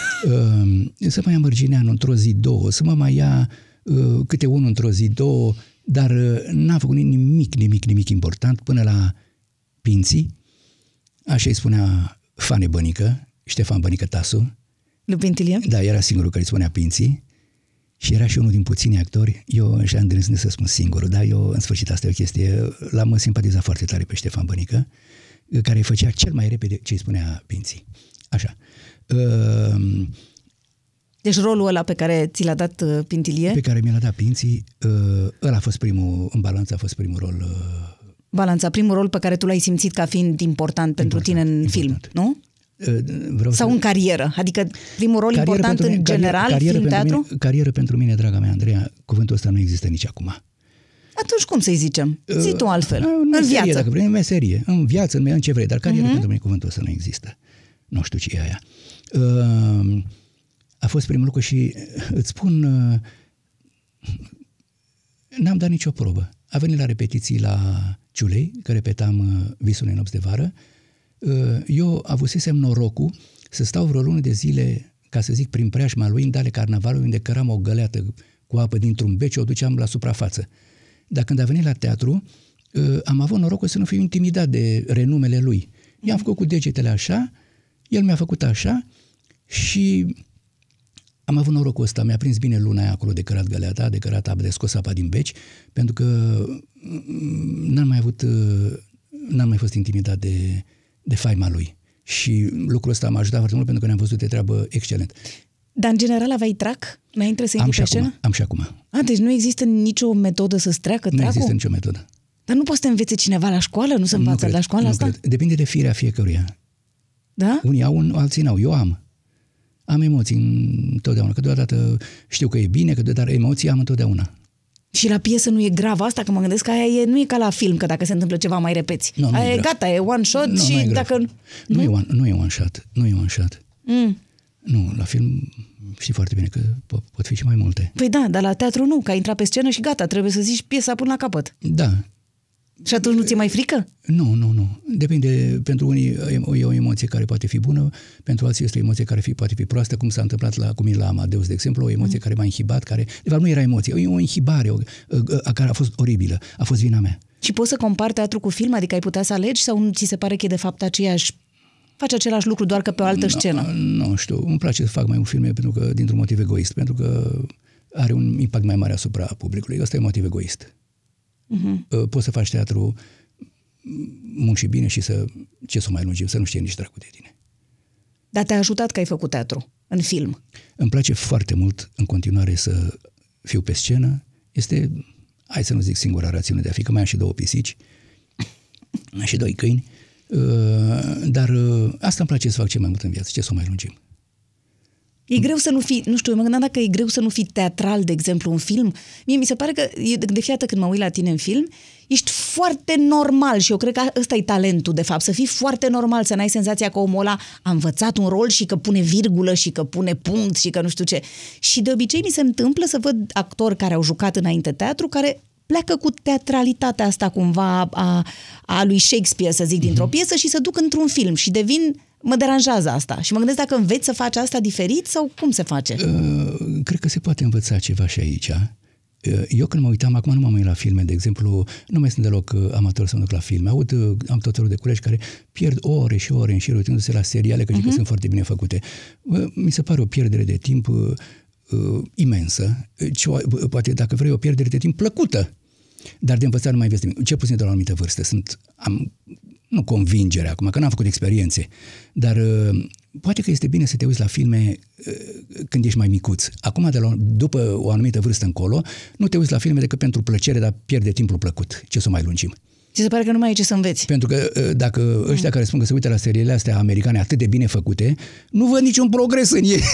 Să mă ia Mărgineanu într-o zi, două, să mă mai ia câte unul într-o zi, două, dar n-a făcut nimic important până la Pinții, așa îi spunea Fane Bănică, Ștefan Bănică Tasu. Lui Pintilie? Da, era singurul care îi spunea Pinții și era și unul din puțini actori, eu și-am îndrăznit să spun singurul, dar eu, în sfârșit, asta e o chestie, l-am simpatizat foarte tare pe Ștefan Bănică, care făcea cel mai repede ce îi spunea Pinții. Așa. Deci rolul ăla pe care ți l-a dat Pintilie? Pe care mi l-a dat Pinții, ăla a fost primul, în Balanța a fost primul rol. Balanța, primul rol pe care tu l-ai simțit ca fiind important pentru tine în film, nu? Sau în carieră? Adică primul rol important în general, film-teatru? Carieră pentru mine, draga mea, Andreea, cuvântul ăsta nu există nici acum. Atunci cum să-i zicem? Zi tu altfel. În viață. Dacă vrei, în meserie, în viață, în ce vrei, dar carieră pentru mine, cuvântul ăsta nu există. Nu știu ce e aia. A fost primul lucru și îți spun, n-am dat nicio probă. A venit la repetiții la Ciulei, că repetam Visul unei nopți de vară. Eu avusesem norocul să stau vreo lună de zile, ca să zic, prin preajma lui, în dale carnavalului, unde căram o găleată cu apă dintr-un bec și o duceam la suprafață. Dar când a venit la teatru, am avut norocul să nu fiu intimidat de renumele lui. I-am făcut cu degetele așa, el mi-a făcut așa și am avut norocul ăsta. Mi-a prins bine luna aia acolo de cărat găleata, de cărat apă, de scos apa din beci, pentru că n-am mai fost intimidat de faima lui. Și lucrul ăsta m-a ajutat foarte mult pentru că ne-am văzut de treabă excelent. Dar în general aveai trac înainte să intri pe scenă? Am și acum. Deci nu există nicio metodă să-ți treacă tracul? Nu există nicio metodă. Dar nu poți să te învețe cineva la școală? Nu se învață la școală asta? Cred. Depinde de firea fiecăruia. Da? Unii au, alții n-au. Eu am. Am emoții întotdeauna. Că deodată știu că e bine, dar emoții am întotdeauna. Și la piesă nu e grav asta? Că mă gândesc că aia nu e ca la film, că dacă se întâmplă ceva mai repeți. Aia e gata, e one shot și dacă... Nu e one shot. Nu e one shot. Nu, la film știi foarte bine că pot fi și mai multe. Păi da, dar la teatru nu, că ai intrat pe scenă și gata, trebuie să zici piesa până la capăt. Da. Și atunci nu ți-e mai frică? Nu. Depinde, pentru unii e o emoție care poate fi bună, pentru alții este o emoție care poate fi proastă, cum s-a întâmplat cu mine la Amadeus, de exemplu, o emoție care m-a inhibat, care, de fapt, nu era emoție, e o inhibare care a fost oribilă, a fost vina mea. Și poți să compari teatru cu film? Adică ai putea să alegi sau nu ți se pare că e de fapt faci același lucru, doar că pe o altă scenă? Nu știu, îmi place să fac mai mult filme pentru că, dintr-un motiv egoist, pentru că are un impact mai mare asupra publicului. Ăsta e un motiv egoist. Poți să faci teatru mult și bine și ce să mai lungim, să nu știe nici dracu de tine. Dar te-a ajutat că ai făcut teatru în film. Îmi place foarte mult în continuare să fiu pe scenă. Este, hai să nu zic singura rațiune de a fi, că mai am și 2 pisici și 2 câini, dar asta îmi place să fac ce mai mult în viață, ce să o mai lungim. E greu să nu fii, nu știu, mă gândeam dacă e greu să nu fii teatral, de exemplu, în film. Mie mi se pare că, de fiecare când mă uit la tine în film, ești foarte normal și eu cred că ăsta e talentul, de fapt, să fii foarte normal, să n-ai senzația că omul ăla a învățat un rol și că pune virgulă și că pune punct și că nu știu ce. Și de obicei mi se întâmplă să văd actori care au jucat înainte teatru, care pleacă cu teatralitatea asta cumva a lui Shakespeare, să zic, dintr-o piesă și se duc într-un film și mă deranjează asta. Și mă gândesc dacă înveți să faci asta diferit sau cum se face? Cred că se poate învăța ceva și aici. Eu când mă uitam, acum nu mă uit la filme, de exemplu, nu mai sunt deloc amator să mă duc la filme. Am tot felul de colegi care pierd ore și ore în șir uitându-se la seriale, că sunt foarte bine făcute. Mi se pare o pierdere de timp imensă. Poate, dacă vrei, o pierdere de timp plăcută. Dar de învățat nu mai vezi nimic. Ce puțin de la o anumită vârstă. Nu convingere acum, că n-am făcut experiențe, dar poate că este bine să te uiți la filme când ești mai micuț. Acum, după o anumită vârstă încolo, nu te uiți la filme decât pentru plăcere, dar pierde timpul plăcut. Ce să mai lungim? Ți se pare că nu mai e ce să înveți? Pentru că dacă ăștia care spun că se uită la seriile astea americane atât de bine făcute, nu văd niciun progres în ei.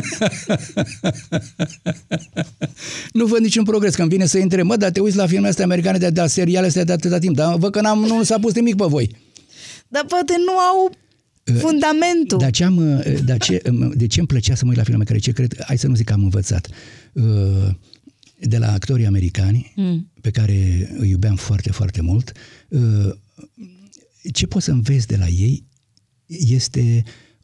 Nu văd niciun progres. Când vine să intre, dar te uiți la filmele astea americane, de seriale astea de atâta timp, dar văd că nu s-a pus nimic pe voi. Dar poate nu au fundamentul. De ce îmi plăcea să mă uit la filme care, ce cred, hai să nu zic că am învățat, de la actorii americani, pe care îi iubeam foarte, foarte mult, ce poți să înveți de la ei este,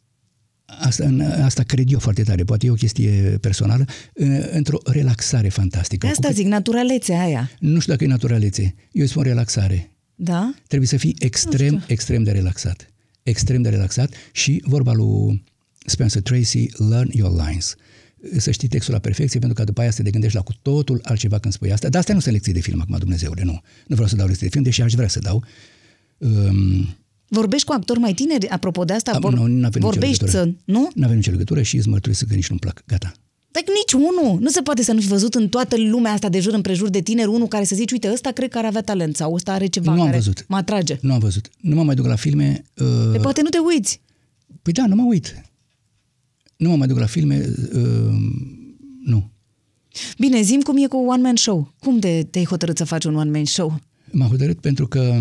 asta cred eu foarte tare, poate e o chestie personală, într-o relaxare fantastică. De asta zic, naturalețea aia. Nu știu dacă e naturalețe, eu îi spun relaxare. Da? Trebuie să fii extrem de relaxat. Extrem de relaxat și vorba lui Spencer Tracy, learn your lines. Să știi textul la perfecție, pentru că după aia să te gândești la cu totul altceva când spui asta. Dar astea nu sunt lecții de film acum, Dumnezeule, nu. Nu vreau să dau lecții de film, deși aș vrea să dau. Vorbești cu actori mai tineri, apropo de asta? Vorbești, nu? Nu avem nicio legătură și îți mărturisesc că nici nu-mi plac. Gata. Dar nici unul. Nu se poate să nu fi văzut în toată lumea asta de jur împrejur de tineri unul care să zici, uite, ăsta cred că ar avea talent sau ăsta are ceva care mă atrage. Nu am văzut. Nu mă mai duc la filme. Poate nu te uiți. Păi da, nu mă uit. Nu mă mai duc la filme, nu. Bine, zi-mi cum e cu one man show. Cum te-ai hotărât să faci un one man show? M-am hotărât pentru că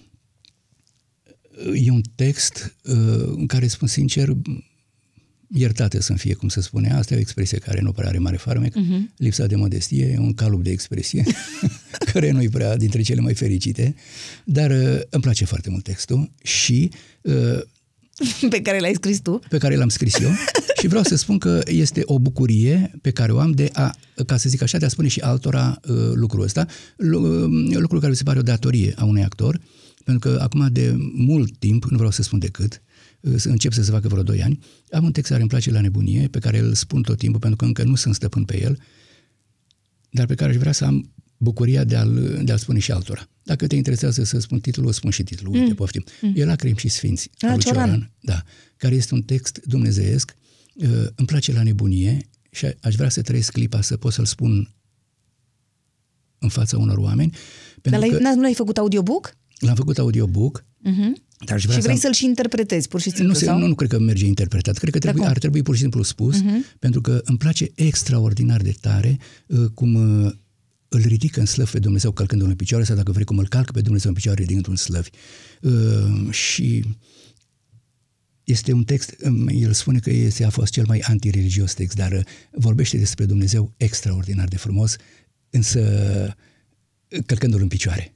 e un text în care spun sincer, iertate să-mi fie, cum se spune. Asta e o expresie care nu prea are mare farmec. Lipsa de modestie e un calup de expresie care nu-i prea dintre cele mai fericite, dar îmi place foarte mult textul și pe care l-ai scris tu? Pe care l-am scris eu și vreau să spun că este o bucurie pe care o am de ca să zic așa, de a spune și altora lucrul ăsta, lucrul care mi se pare o datorie a unui actor, pentru că acum de mult timp, nu vreau să spun decât, încep să se facă vreo 2 ani, am un text care îmi place la nebunie, pe care îl spun tot timpul, pentru că încă nu sunt stăpân pe el, dar pe care aș vrea să am bucuria de a-l spune și altora. Dacă te interesează să spun titlul, o spun și titlul. Uite, poftim. E Lacrimi și Sfinți, al lui Cioran, da, care este un text dumnezeiesc, îmi place la nebunie și aș vrea să trăiesc clipa să pot să-l spun în fața unor oameni. Dar nu l-ai făcut audiobook? L-am făcut audiobook. Dar și vrei să-l și interpretezi, pur și simplu? Nu cred că merge interpretat. Cred că ar trebui pur și simplu spus, pentru că îmi place extraordinar de tare cum îl ridică în slăvi pe Dumnezeu călcându-l în picioare, sau dacă vrei cum îl calcă pe Dumnezeu în picioare ridicându-l în slăvi. Și este un text, el spune că a fost cel mai antireligios text, dar vorbește despre Dumnezeu extraordinar de frumos, însă călcându-l în picioare.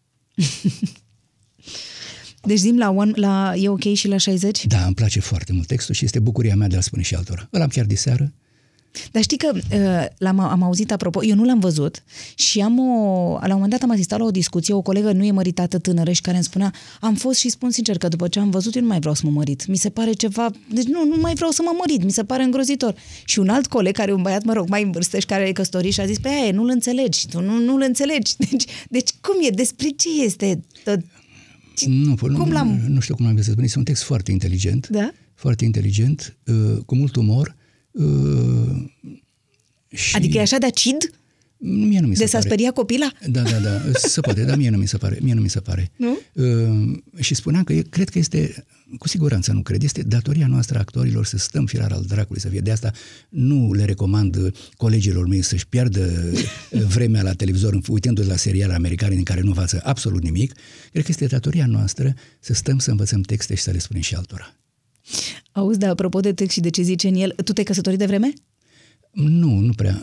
Deci zi-mi e ok și la 60? Da, îmi place foarte mult textul și este bucuria mea de a spune și altora. Îl am chiar diseară. Dar știi că am auzit, apropo, eu nu l-am văzut și la un moment dat am asistat la o discuție, o colegă nu e măritată tânără și care îmi spunea, am fost și spun sincer că după ce am văzut eu nu mai vreau să mă mărit. Mi se pare ceva, deci nu mai vreau să mă mărit, mi se pare îngrozitor. Și un alt coleg care e un băiat, mai în vârstă și care e căsătorit și a zis, pe nu-l înțelegi, tu nu-l înțelegi. Deci cum e? Despre ce este? Nu știu cum l-am găsit. Este un text foarte inteligent, foarte inteligent, cu mult umor. Și... Adică e așa de acid? Mie nu mi se s-a speriat copila? Da, se poate, dar mie nu mi se pare. Nu? Și spuneam că cred că este, cu siguranță nu cred, este datoria noastră actorilor să stăm firar al dracului să fie. De asta nu le recomand colegilor mei să-și piardă vremea la televizor uitându-se la seriale americane din care nu învață absolut nimic. Cred că este datoria noastră să stăm să învățăm texte și să le spunem și altora. Auzi, dar apropo de text și de ce zice în el, tu te-ai căsătorit de vreme? Nu prea.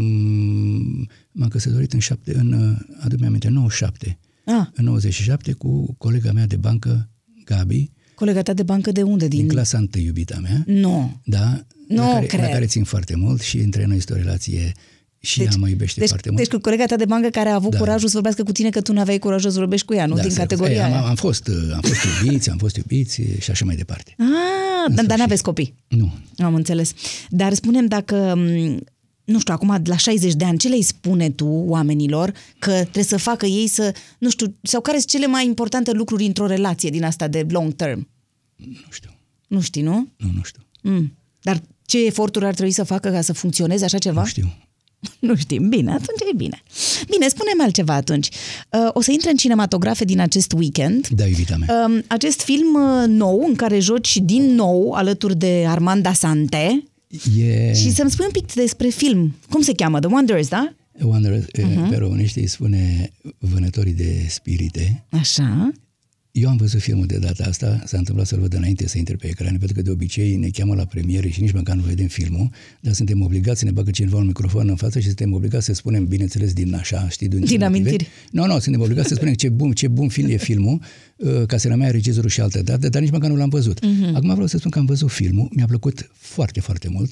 M-am căsătorit adu-mi aminte, 97. În 97 cu colega mea de bancă, Gabi. Colega ta de bancă de unde? Din clasa 1, iubita mea. Nu. Da. La care țin foarte mult și între noi este o relație și ea mă iubește foarte mult. Deci cu colega ta de bancă care a avut curajul să vorbească cu tine, că tu n-aveai curajul să vorbești cu ea, nu? Din categoria aia. Am fost iubiți și așa mai departe. Dar n-aveți copii? Nu. Am înțeles. Dar spune-mi dacă, nu știu, acum la 60 de ani, ce le-i spune tu oamenilor că trebuie să facă ei să, nu știu, sau care sunt cele mai importante lucruri într-o relație din asta de long term? Nu știu. Nu știi, nu? Nu știu. Dar ce eforturi ar trebui să facă ca să funcționeze așa ceva? Nu știu. Nu știm. Bine, atunci e bine. Bine, spune-mi altceva atunci. O să intre în cinematografe din acest weekend. Da, iubita mea. Acest film nou, în care joci din nou alături de Armand Assante. Și să-mi spui un pic despre film. Cum se cheamă? The Wanderers, da? Wanderers, pe românește îi spune Vânătorii de spirite. Așa. Eu am văzut filmul de data asta, s-a întâmplat să-l văd înainte să intre pe ecran, pentru că de obicei ne cheamă la premiere și nici măcar nu vedem filmul, dar suntem obligați să ne bagă cineva un microfon în față și suntem obligați să spunem, bineînțeles, din așa, știi? Din amintiri. Nu, suntem obligați să spunem ce bun film e filmul, ca să rămâia regizorul și altă dată, dar nici măcar nu l-am văzut. Acum vreau să spun că am văzut filmul, mi-a plăcut foarte, foarte mult.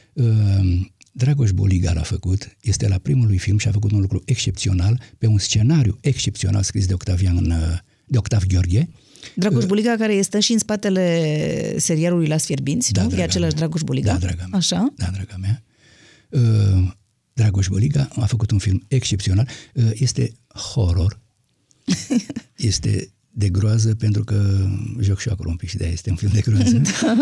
Dragoș Boliga l-a făcut, este la primul lui film și a făcut un lucru excepțional, pe un scenariu excepțional scris de Octav Gheorghe. Dragoș Buliga, care este și în spatele serialului Las Fierbinți, nu? E același Dragoș Buliga? Da, draga mea. Așa? Da, draga mea. Dragoș Buliga a făcut un film excepțional. Este horror. Este de groază, pentru că joc și eu acolo un pic și de-aia este un film de groază.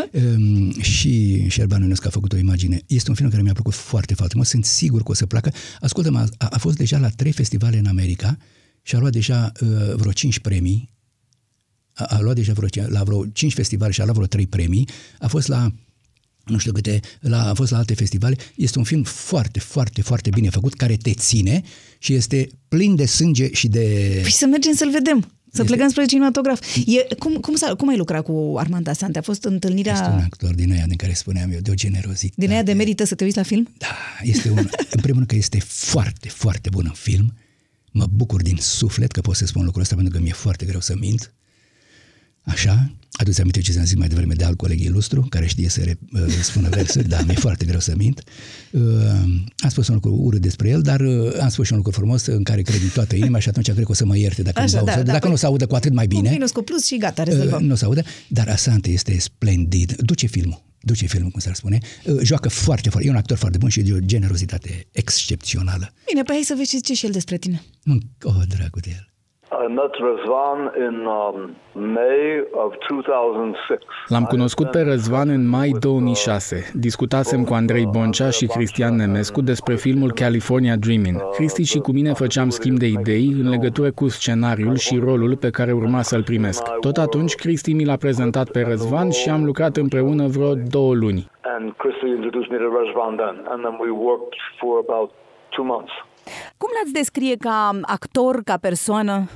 Și Șerban Ionescu a făcut o imagine. Este un film care mi-a plăcut foarte, foarte mult. Sunt sigur că o să placă. Ascultă-mă, a fost deja la 3 festivale în America și a luat deja vreo 5 premii. A luat deja la vreo 5 festivale și a luat vreo 3 premii. A fost la nu știu câte, a fost la alte festivale. Este un film foarte, foarte, foarte bine făcut, care te ține și este plin de sânge și de... Păi să mergem să-l vedem. Să plecăm spre cinematograf. Cum ai lucrat cu Armand Assante? A fost întâlnirea... Este un actor din aia din care spuneam eu, de o generozitate. Din aia de merită să te uiți la film? Da, este în primul rând că este foarte, foarte bun în film. Mă bucur din suflet că pot să spun lucrul ăsta, pentru că mi-e foarte greu să mint. Așa, aduți aminte ce ți-am zis mai devreme de alt coleg ilustru, care știe să spună versuri, dar mi-e foarte greu să mint. Am spus un lucru urât despre el, dar am spus și un lucru frumos în care cred din toată inima și atunci cred că o să mă ierte dacă nu se audă cu atât mai bine. Minus cu plus și gata, rezolvăm. Nu se audă, dar Assante este splendid. Duce filmul, cum s-ar spune. Joacă foarte, foarte, e un actor foarte bun și de o generozitate excepțională. Bine, păi hai să vezi ce zice și el despre tine. Dragul de el. I met Răzvan in May of 2006. L-am cunoscut pe Răzvan în mai 2006. Discutasem cu Andrei Boncea și Cristian Nemescu despre filmul California Dreaming. Cristi și cu mine făceam schimb de idei în legătură cu scenariul și rolul pe care urma să-l primesc. Tot atunci, Cristi mi l-a prezentat pe Răzvan și am lucrat împreună vreo 2 luni. And Cristi introduced me to Răzvan then, and then we worked for about 2 months. Cum l-ați descrie ca actor, ca persoană?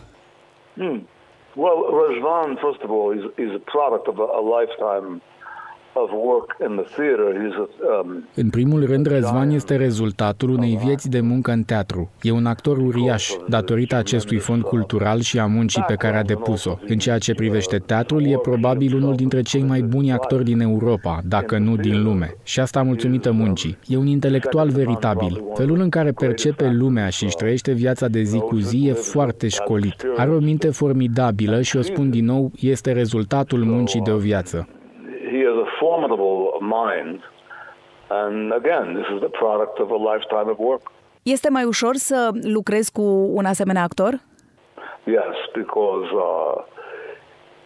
Well, Răzvan, first of all, is a product of a lifetime of work in the theater. În primul rând, Răzvan este rezultatul unei vieți de muncă în teatru. E un actor uriaș, datorită acestui fond cultural și a muncii pe care a depus-o. În ceea ce privește teatrul, e probabil unul dintre cei mai buni actori din Europa, dacă nu din lume. Și asta mulțumită muncii. E un intelectual veritabil. Felul în care percepe lumea și își trăiește viața de zi cu zi e foarte școlit. Are o minte formidabilă și, o spun din nou, este rezultatul muncii de o viață. He has a formidable mind, and again, this is the product of a lifetime of work. Este mai ușor să lucrezi cu un asemenea actor? Yes, because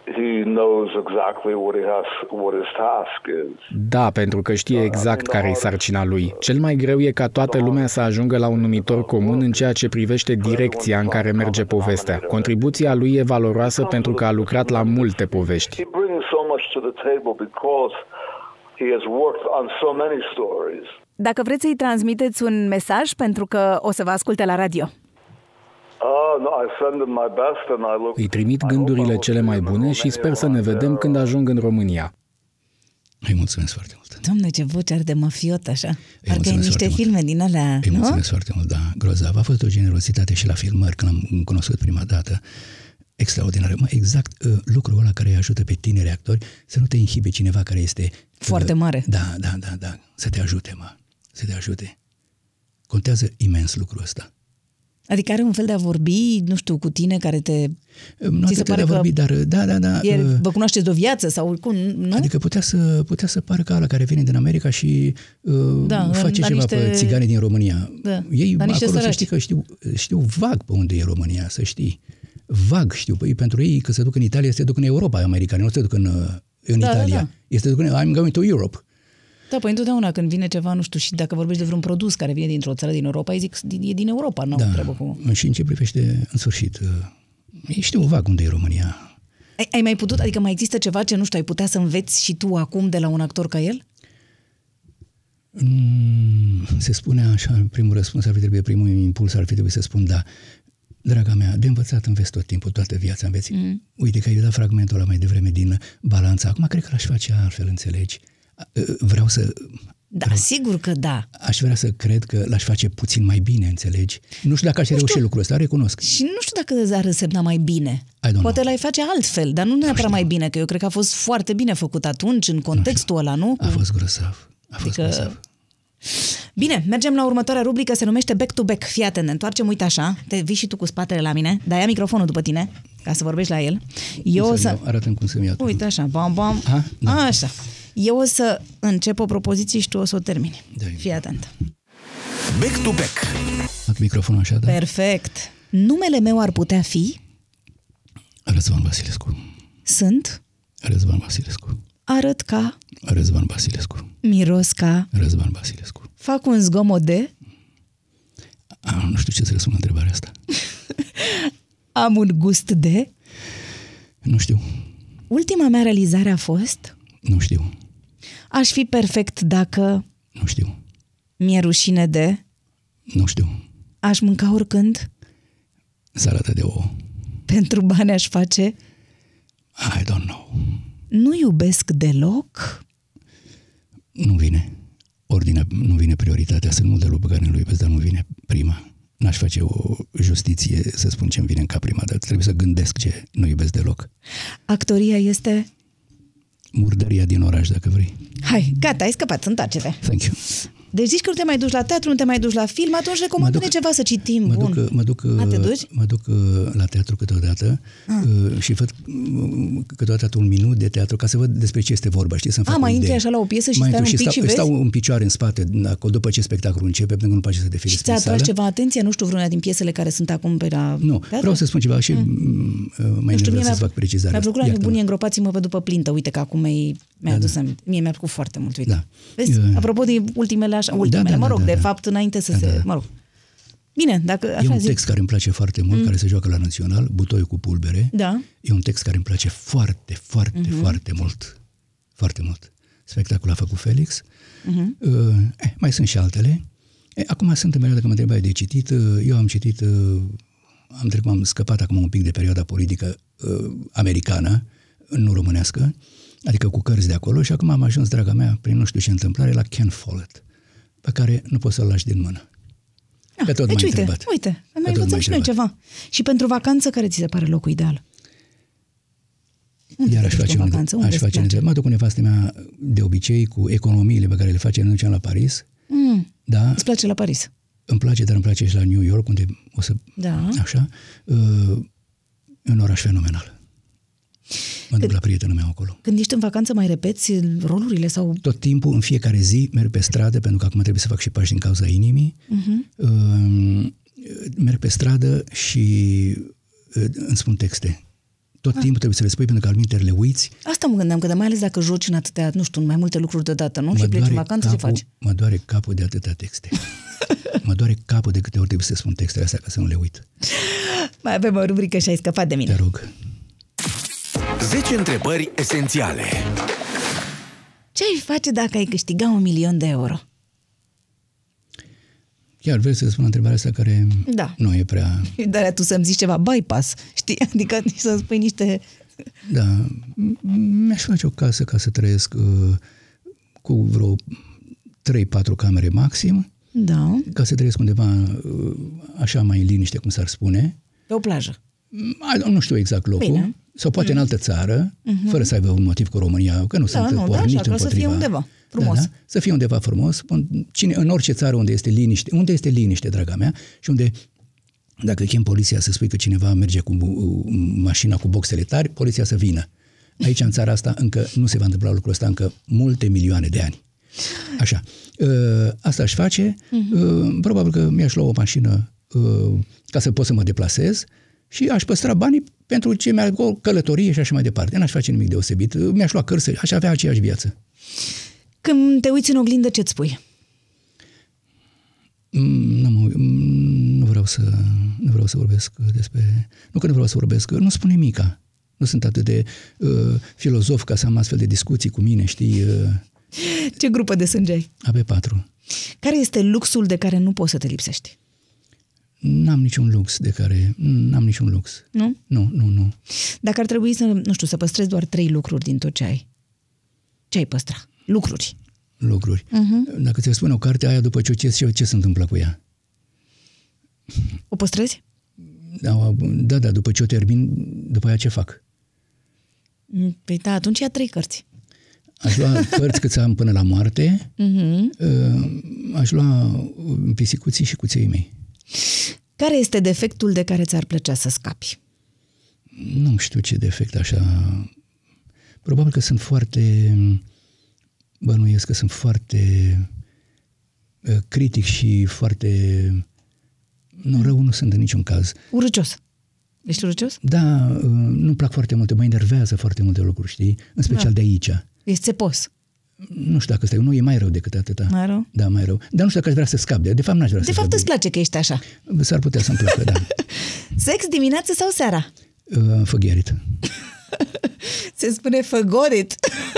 he knows exactly what his task is. Da, pentru că știe exact care e sarcina lui. Cel mai greu e ca toată lumea să ajungă la un numitor comun în ceea ce privește direcția în care merge povestea. Contribuția lui e valoroasă pentru că a lucrat la multe povești. He brings so much to the table because he has worked on so many stories. Dacă vreți să-i transmiteți un mesaj, pentru că o să vă asculte la radio. Îi trimit gândurile cele mai bune și sper să ne vedem când ajung în România. Îi mulțumesc foarte mult. Doamne, ce voce are de mafiot așa. Parcă e niște filme din alea, Îi mulțumesc foarte mult, da, grozav. A fost o generozitate și la filmări, când am cunoscut prima dată. Extraordinară. Exact lucrul ăla care îi ajută pe tineri actori să nu te inhibe cineva care este... foarte mare. Da. Să te ajute, să te ajute. Contează imens lucrul ăsta. Adică are un fel de a vorbi, nu știu, cu tine care te... Nu atât de a vorbi, dar da. Vă cunoașteți de o viață sau cum, nu? Adică putea să pară ca ăla care vine din America și face ceva pe țigani din România. Da, ei acolo să știi că știu vag pe unde e România, să știi. Vag știu. Pentru ei că se duc în Italia, se duc în Europa americani, nu se duc în Italia. Da. Este duc I'm going to Europe. Da, păi întotdeauna când vine ceva, nu știu, și dacă vorbești de vreun produs care vine dintr-o țară din Europa, îi zic, e din Europa, nu trebuie cu... Și în ce privește, în sfârșit, știu vag unde e România. Ai mai putut, adică mai există ceva ce, nu știu, ai putea să înveți și tu acum de la un actor ca el? Se spune așa, primul răspuns ar fi trebuit, primul impuls ar fi trebuit să spun da. Draga mea, de învățat înveți tot timpul, toată viața înveți. Uite că ai dat fragmentul ăla mai devreme din Balanța. Acum cred că l-aș face altfel, înțelegi? Vreau să... Sigur că da. Aș vrea să cred că l-aș face puțin mai bine, înțelegi? Nu știu dacă aș reuși lucrul ăsta, recunosc. Și nu știu dacă ar însemna mai bine. Poate l-ai face altfel, dar nu neapărat mai bine, că eu cred că a fost foarte bine făcut atunci, în contextul ăla, nu? A fost grozav. Grozav. Bine, mergem la următoarea rubrică, se numește Back to Back. Fii atent, ne întoarcem, uite așa, te vii și tu cu spatele la mine, dar ia microfonul după tine, ca să vorbești la el. Arată-mi cum să-mi ia. Uite așa, bam. Așa. Eu o să încep o propoziție și tu o să o termini. Fii atent. Back to Back. Microfonul așa, da? Perfect. Numele meu ar putea fi... Răzvan Vasilescu. Sunt... Răzvan Vasilescu. Arăt ca... Răzvan Vasilescu. Miros ca... Răzvan Vasilescu. Fac un zgomot de... Nu știu ce să răspund la întrebarea asta. Am un gust de... Nu știu. Ultima mea realizare a fost... Nu știu. Aș fi perfect dacă... Nu știu. Mi-e rușine de... Nu știu. Aș mânca oricând... Salată de ouă. Pentru bani aș face... I don't know. Nu iubesc deloc... Nu vine. Ordinea, nu vine prioritatea. Sunt multe lucruri pe care nu le iubesc, dar nu vine prima. N-aș face o justiție să spun ce-mi vine în cap prima, dar trebuie să gândesc ce nu iubesc deloc. Actoria este... Murdăria din oraș, dacă vrei. Hai, gata, ai scăpat, întoarce-te. Thank you. Deci zici că nu te mai duci la teatru, nu te mai duci la film, atunci recomandă-ne ceva să citim. Mă duc la teatru câteodată și văd câteodată un minut de teatru ca să văd despre ce este vorba, știi, să-mi fac mai intri așa la o piesă și stai un pic și vezi? Stau în picioare în spate după ce spectacolul începe, pentru că nu place să te fie despre sală. Și ți-a atras ceva atenție? Nu știu, vreuna din piesele care sunt acum pe la teatru? Vreau să spun ceva și mai vreau să-ți fac precizarea. Mi-a plăcut la Nebunii îngropați-mă pe după plintă, uite că acum mi-a adus aminte. Mie mi-a plăcut foarte mult, uite. Da. Vezi? Apropo de ultimele, de fapt, înainte să se... Mă rog. Bine, dacă așa e un text care îmi place foarte mult, care se joacă la Național, Butoiul cu pulbere. Da. E un text care îmi place foarte, foarte, foarte mult. Foarte mult. Spectacolul a făcut Felix. Mai sunt și altele. Acum sunt în perioada, că mă întrebai de citit. Eu am citit, am scăpat acum un pic de perioada politică americană, nu românească, adică cu cărți de acolo, și acum am ajuns, draga mea, prin nu știu ce întâmplare, la Ken Follett, pe care nu poți să-l lași din mână. Că tot deci m-ai uite, mai învățăm și noi ceva. Și pentru vacanță, care ți se pare locul ideal? Iar aș face mă duc cu nevastă mea de obicei cu economiile pe care le face, ne ducem la Paris. Da. Îți place la Paris? Îmi place, dar îmi place și la New York, unde o să... Da. Așa. Un oraș fenomenal. Mă duc la prietenul meu acolo. Când ești în vacanță, mai repeți rolurile sau... Tot timpul, în fiecare zi, merg pe stradă, pentru că acum trebuie să fac și pași din cauza inimii. Merg pe stradă și îmi spun texte. tot timpul trebuie să le spui, pentru că alminteri le uiți. Asta mă gândeam, că mai ales dacă joci în atâtea, nu știu, în mai multe lucruri deodată, nu? Și pleci în vacanță, ce faci? Mă doare capul de atâtea texte. Mă doare capul de câte ori trebuie să spun textele astea ca să nu le uit. Mai avem o rubrică și ai scăpat de mine. Te rog. 10 întrebări esențiale. Ce ai face dacă ai câștiga 1.000.000 de euro? Chiar vrei să spun întrebarea asta care nu e prea... Dar tu să-mi zici ceva bypass, știi? Adică să-mi spui niște... Da, mi-aș face o casă ca să trăiesc cu vreo 3-4 camere maxim. Da. Ca să trăiesc undeva așa mai în liniște, cum s-ar spune. Pe o plajă. Nu știu exact locul. Bine. Sau poate în altă țară, fără să aibă un motiv cu România, că nu sunt pornit împotriva. Să fie undeva frumos. Da? Să fie undeva frumos. În orice țară unde este liniște, draga mea, și unde, dacă chem poliția să spui că cineva merge cu mașina cu boxele tari, poliția să vină. Aici, în țara asta, încă nu se va întâmpla lucrul ăsta, încă multe milioane de ani. Așa. Asta aș face. Probabil că mi-aș lua o mașină ca să pot să mă deplasez și aș păstra banii pentru o călătorie și așa mai departe. N-aș face nimic deosebit. Mi-aș lua cărți, aș avea aceeași viață. Când te uiți în oglindă, ce-ți spui? Nu vreau să vorbesc despre... Nu că nu vreau să vorbesc, nu spun nimica. Nu sunt atât de filozof ca să am astfel de discuții cu mine, știi... Ce grupă de sânge ai? AB4. Care este luxul de care nu poți să te lipsești? N-am niciun lux. Nu? Nu. Dacă ar trebui să păstrezi doar 3 lucruri din tot ce ai, ce ai păstra? Lucruri. Dacă ți-ar spune o carte aia, după ce o citești, ce se întâmplă cu ea? O păstrezi? Da, după ce o termin, după aia ce fac? Păi da, atunci ia 3 cărți. Aș lua cărți cât să am până la moarte, aș lua pisicuții și cuței mei. Care este defectul de care ți-ar plăcea să scapi? Nu știu ce defect așa. Probabil că sunt foarte... Bănuiesc că sunt foarte critic și foarte... rău nu sunt în niciun caz. Urâcios. Ești urâcios? Da, nu-mi plac foarte multe, mă enervează foarte multe lucruri, știi? În special de aici. Ești țepos. Nu știu dacă nu, e mai rău decât atâta. Mai rău? Da, mai rău. Dar nu știu dacă aș vrea să scap. De fapt, n-aș vrea să scap. De fapt, îți place că ești așa. S-ar putea să-mi placă, da. Sex dimineață sau seara? Forget it. Se spune forgot it.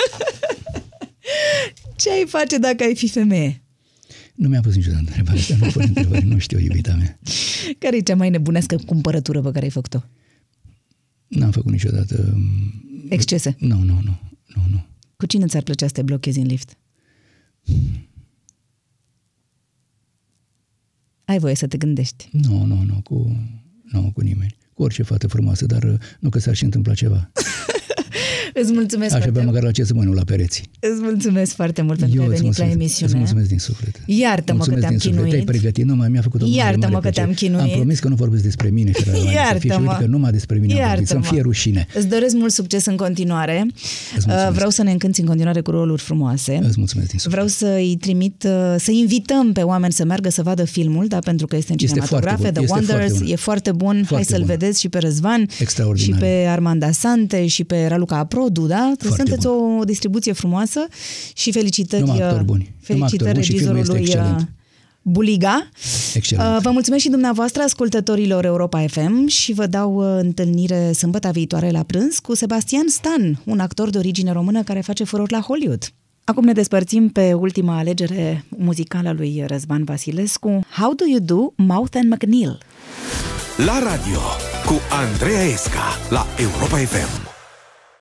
Ce ai face dacă ai fi femeie? Nu mi-a pus niciodată întrebarea asta, nu pun întrebări, nu știu, iubita mea. Care e cea mai nebunească cumpărătură pe care ai făcut-o? N-am făcut niciodată... Excese? Nu. Cu cine ți-ar plăcea să te blochezi în lift? Ai voie să te gândești. Nu, cu nimeni. Cu orice fată frumoasă, dar nu că s-ar și întâmpla ceva. Îți mulțumesc foarte mult. Aș avea măcar la ce să mă, nu la pereți. Îți mulțumesc foarte mult pentru că ai venit la emisiune. Îți mulțumesc din suflet. Iartă-mă că te-am chinuit. Te-ai pregătit, mi-a făcut o Iartă-mă că te-am chinuit. Am promis că nu vorbesc despre mine. Să fie știut că numai despre mine am vorbit, să-mi fie rușine. Îți doresc mult succes în continuare. Vreau să ne încânți în continuare cu roluri frumoase. Îți mulțumesc din suflet. Vreau să-i trimit, să invităm pe oameni să meargă să vadă filmul, da, pentru că este în cinematografe, The Wonders, e foarte bun. Hai să-l vedeți și pe Răzvan, și pe Armanda Sante, și pe Raluca Aprodu, da? Sunteți o distribuție frumoasă și felicitări regizorului Buliga. Excelent. Vă mulțumesc și dumneavoastră, ascultătorilor Europa FM, și vă dau întâlnire sâmbătă viitoare la prânz cu Sebastian Stan, un actor de origine română care face furor la Hollywood. Acum ne despărțim pe ultima alegere muzicală a lui Răzvan Vasilescu, How Do You Do, Mouth and McNeil. La radio cu Andreea Esca la Europa FM.